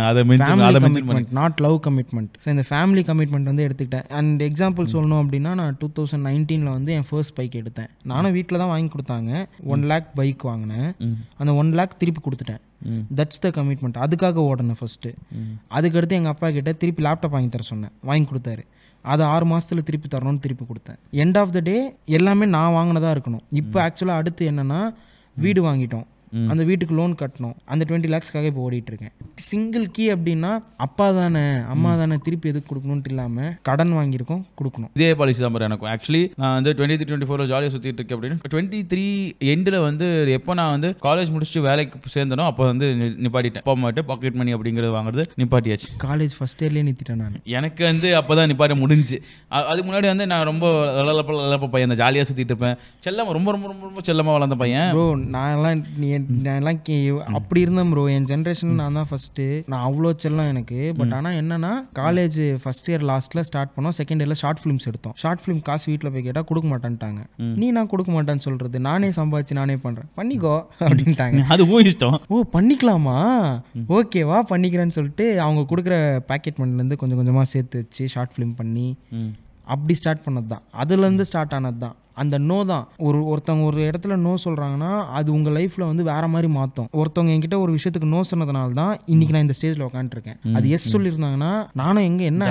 commitment not love commitment. So இந்த ஃபேமிலி கமிட்மெண்ட் வந்து எடுத்துக்கிட்டேன். அண்ட் எக்ஸாம்பிள் சொல்லணும் அப்படின்னா, நான் டூ தௌசண்ட் நைன்டீனில் வந்து என் ஃபர்ஸ்ட் பைக் எடுத்தேன். நானும் வீட்டில் தான் வாங்கி கொடுத்தாங்க. ஒன் லேக் பைக் வாங்கினேன். அந்த ஒன் லேக் திருப்பி கொடுத்துட்டேன். That's the commitment. அதுக்காக ஓடணும் ஃபஸ்ட்டு. அதுக்கடுத்து எங்கள் அப்பா கிட்ட திருப்பி லேப்டாப் வாங்கி தர சொன்னேன், வாங்கி கொடுத்தாரு. அதை ஆறு மாதத்தில் திருப்பி தரணும்னு திருப்பி கொடுத்தேன். எண்ட் ஆஃப் த டே எல்லாமே நான் வாங்கினதாக இருக்கணும். இப்போ ஆக்சுவலாக அடுத்து என்னென்னா, வீடு வாங்கிட்டோம், அந்த வீட்டுக்கு லோன் கட்டணும். அந்த டுவெண்ட்டி லேக்ஸ்க்காக இப்போ ஓடிட்டு இருக்கேன். சிங்கிள் கீ அப்படின்னா அப்பா தானே அம்மா தானே திருப்பி எதுக்கு கொடுக்கணும்ட்டு இல்லாமல் கடன் வாங்கியிருக்கோம், கொடுக்கணும். இதே பாலிசி தான் எனக்கும். ஆக்சுவலி நான் வந்து டுவெண்ட்டி த்ரீ டுவெண்ட்டி ஃபோர் ஜாலியாக சுற்றிட்டு இருக்கேன் அப்படின்னு. டுவெண்ட்டி த்ரீ எண்டில் வந்து எப்போ நான் வந்து காலேஜ் முடிச்சுட்டு வேலைக்கு சேர்ந்தனோ அப்போ வந்து நிப்பாட்டிட்டேன். அப்பா அம்மாட்டு பாக்கெட் மணி அப்படிங்கிறது வாங்குறது நிப்பாட்டியாச்சு. காலேஜ் ஃபஸ்ட் இயர்லேயே நிறுத்திட்டேன் நான். எனக்கு வந்து அப்போ தான் நிப்பாட்ட முடிஞ்சு. அதுக்கு முன்னாடி வந்து நான் ரொம்ப லலப்ப லலப்ப பையன், அந்த ஜாலியாக சுற்றிட்டு இருப்பேன். செல்லமாக ரொம்ப ரொம்ப ரொம்ப ரொம்ப செல்லமாக வளர்ந்த பையன். ப்ரோ நான்லாம் நான்லாம் அப்படி இருந்தேன் ப்ரோ. என் ஜென்ரேஷன் நான் தான் ஃபஸ்ட்டு. நான் அவ்வளோ செல்லம் எனக்கு. பட் ஆனால் என்னன்னா, காலேஜ் ஃபஸ்ட் இயர் லாஸ்ட்டில் ஸ்டார்ட் பண்ணோம். செகண்ட் இயரில் ஷார்ட் ஃபிலிம்ஸ் எடுத்தோம். ஷார்ட் ஃபிலிம் காசு வீட்டில் போய் கேட்டால் கொடுக்க மாட்டேன்ட்டாங்க. நீ நான் கொடுக்க மாட்டேன்னு சொல்கிறது, நானே சம்பாதிச்சு நானே பண்ணுறேன், பண்ணிக்கோ அப்படின்ட்டாங்க. அது ஓ இஷ்டம். ஓ பண்ணிக்கலாமா, ஓகேவா பண்ணிக்கிறேன்னு சொல்லிட்டு அவங்க கொடுக்குற பேக்கெட் மணிலேருந்து கொஞ்சம் கொஞ்சமாக சேர்த்து வச்சு ஷார்ட் ஃபிலிம் பண்ணி அப்படி ஸ்டார்ட் பண்ணது தான். அதுலேருந்து ஸ்டார்ட் ஆனது தான் அந்த நோ தான். ஒரு ஒருத்தவங்க ஒரு இடத்துல நோ சொல்கிறாங்கன்னா அது உங்கள் லைஃப்பில் வந்து வேற மாதிரி மாற்றும். ஒருத்தவங்க என்கிட்ட ஒரு விஷயத்துக்கு நோ சொன்னதுனால தான் இன்னைக்கு நான் இந்த ஸ்டேஜில் உட்காந்துருக்கேன். அது எஸ் சொல்லியிருந்தாங்கன்னா நானும் எங்கே என்ன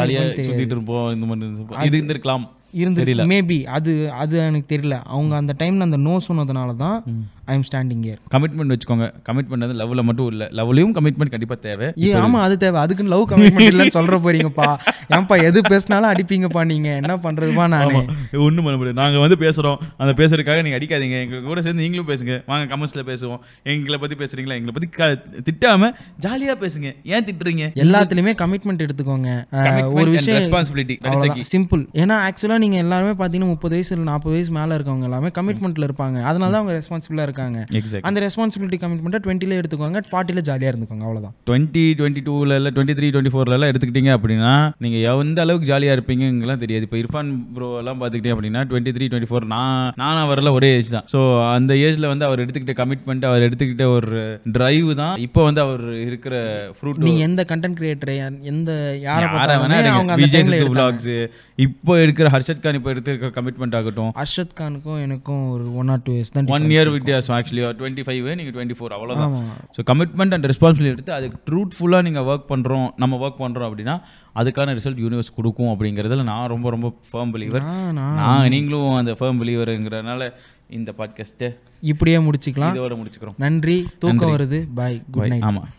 இருந்திருக்கலாம் இருந்து மேபி அது அது எனக்கு தெரியல. அவங்க அந்த டைமில் அந்த நோ சொன்னதுனால தான் I am standing here. Commitment வச்சுக்கோங்க. கமிட்மெண்ட் வந்து லவ்வில் மட்டும் இல்லை, லவ்லையும் கமிட்மெண்ட் கண்டிப்பாக தேவை. ஏ ஆமாம் அது தேவை. அதுக்குன்னு லவ் கமிட்மெண்ட் இல்லைன்னு சொல்கிற போறீங்கப்பா. ஏன்ப்பா எது பேசினாலும் அடிப்பீங்கப்பா, நீங்கள் என்ன பண்ணுறதுப்பா? நான் ஒன்றும் பண்ண முடியாது. நாங்கள் வந்து பேசுகிறோம், அந்த பேசுறதுக்காக நீங்கள் அடிக்காதீங்க. எங்கள் கூட சேர்ந்து நீங்களும் பேசுங்க, வாங்க கமெண்ட்ஸில் பேசுவோம். எங்களை பற்றி பேசுகிறீங்களா, எங்களை பற்றி க திட்டாமல் ஜாலியாக பேசுங்க. ஏன் திட்டுறீங்க? எல்லாத்துலேயுமே கமிட்மெண்ட் எடுத்துக்கோங்க. ஒரு விஷயம் ரெஸ்பான்சிபிலிட்டி சிம்பிள். ஏன்னா ஆக்சுவலாக நீங்கள் எல்லாருமே பார்த்தீங்கன்னா முப்பது வயசு இல்லை நாற்பது வயசு மேலே இருக்கவங்க எல்லாமே கமிட்மெண்ட்டில் இருப்பாங்க. அதனால தான் அவங்க ரெஸ்பான்சிபிளாக இருக்காங்க. அந்த ரெஸ்பான்சிபிலிட்டி கமிட்மெண்ட்டை டுவெண்ட்டில எடுத்துக்கோங்க, ஃபார்ட்டில ஜாலியாக இருந்துக்கோங்க, அவ்வளோதான். டுவெண்ட்டி டுவெண்ட்டி டூவில் இல்லை டுவெண்ட்டி த்ரீ டுவெண்ட்டி ஃபோர்ல எடுத்துக்கிட்டீங்க அப்படின்னா நீங்கள் எந்த அளவுக்கு ஜாலியாக இருப்பீங்கலாம் தெரியாது. இப்போ இர்ஃபான் ப்ரோ எல்லாம் பார்த்துக்கிட்டே அப்படின்னா டுவெண்ட்டி த்ரீ டுவெண்ட்டி ஃபோர் நான் நான் அவரில் ஒரே ஏஜ் தான். ஸோ அந்த ஏஜில் வந்து அவர் எடுத்துக்கிட்ட கமிட்மெண்ட், அவர் எடுத்துக்கிட்ட ஒரு டிரைவ் தான் இப்போ வந்து அவர் இருக்கிற ஃப்ரூட். நீங்கள் எந்த கண்டென்ட் கிரியேட்டர், எந்த யாரை விளாக்ஸ், இப்போ இருக்கிற ஹர்ஷத் கான் இப்போ எடுத்துக்கிற கமிட்மெண்ட் ஆகட்டும். ஹர்ஷத் கானுக்கும் எனக்கும் ஒரு ஒன் ஆர் டூ இயர்ஸ் தான், ஒன் இயர் வித்தியாசம். ஆக்சுவலி டுவெண்ட்டி ஃபைவ் நீங்கள் டுவெண்ட்டி ஃபோர் அவ்வளோதான். ஸோ கமிட்மெண்ட் அண்ட் ரெஸ்பான்சிபிலிட்டி எடுத்து அதுக்கு ட்ரூத்ஃபுல்லாக நீங்கள் ஒர்க் பண்ணுறோம், நம்ம ஒர்க் பண்ணுறோம் அப்படின்னா அதுக்கான ரிசல்ட் யூனிவர்ஸ் கொடுக்கும் அப்படிங்கிறதுல நான் ரொம்ப ரொம்ப ஃபர்ம் பிலீவர். நான் நீங்களும் அந்த ஃபர்ம் பிலீவருங்கிறதுனால இந்த பாட்காஸ்ட்டை இப்படியே முடிச்சுக்கலாம். இதோட முடிச்சுக்கிறோம். நன்றி. தூக்கம் வருது. Bye, good night. ஆமாம்.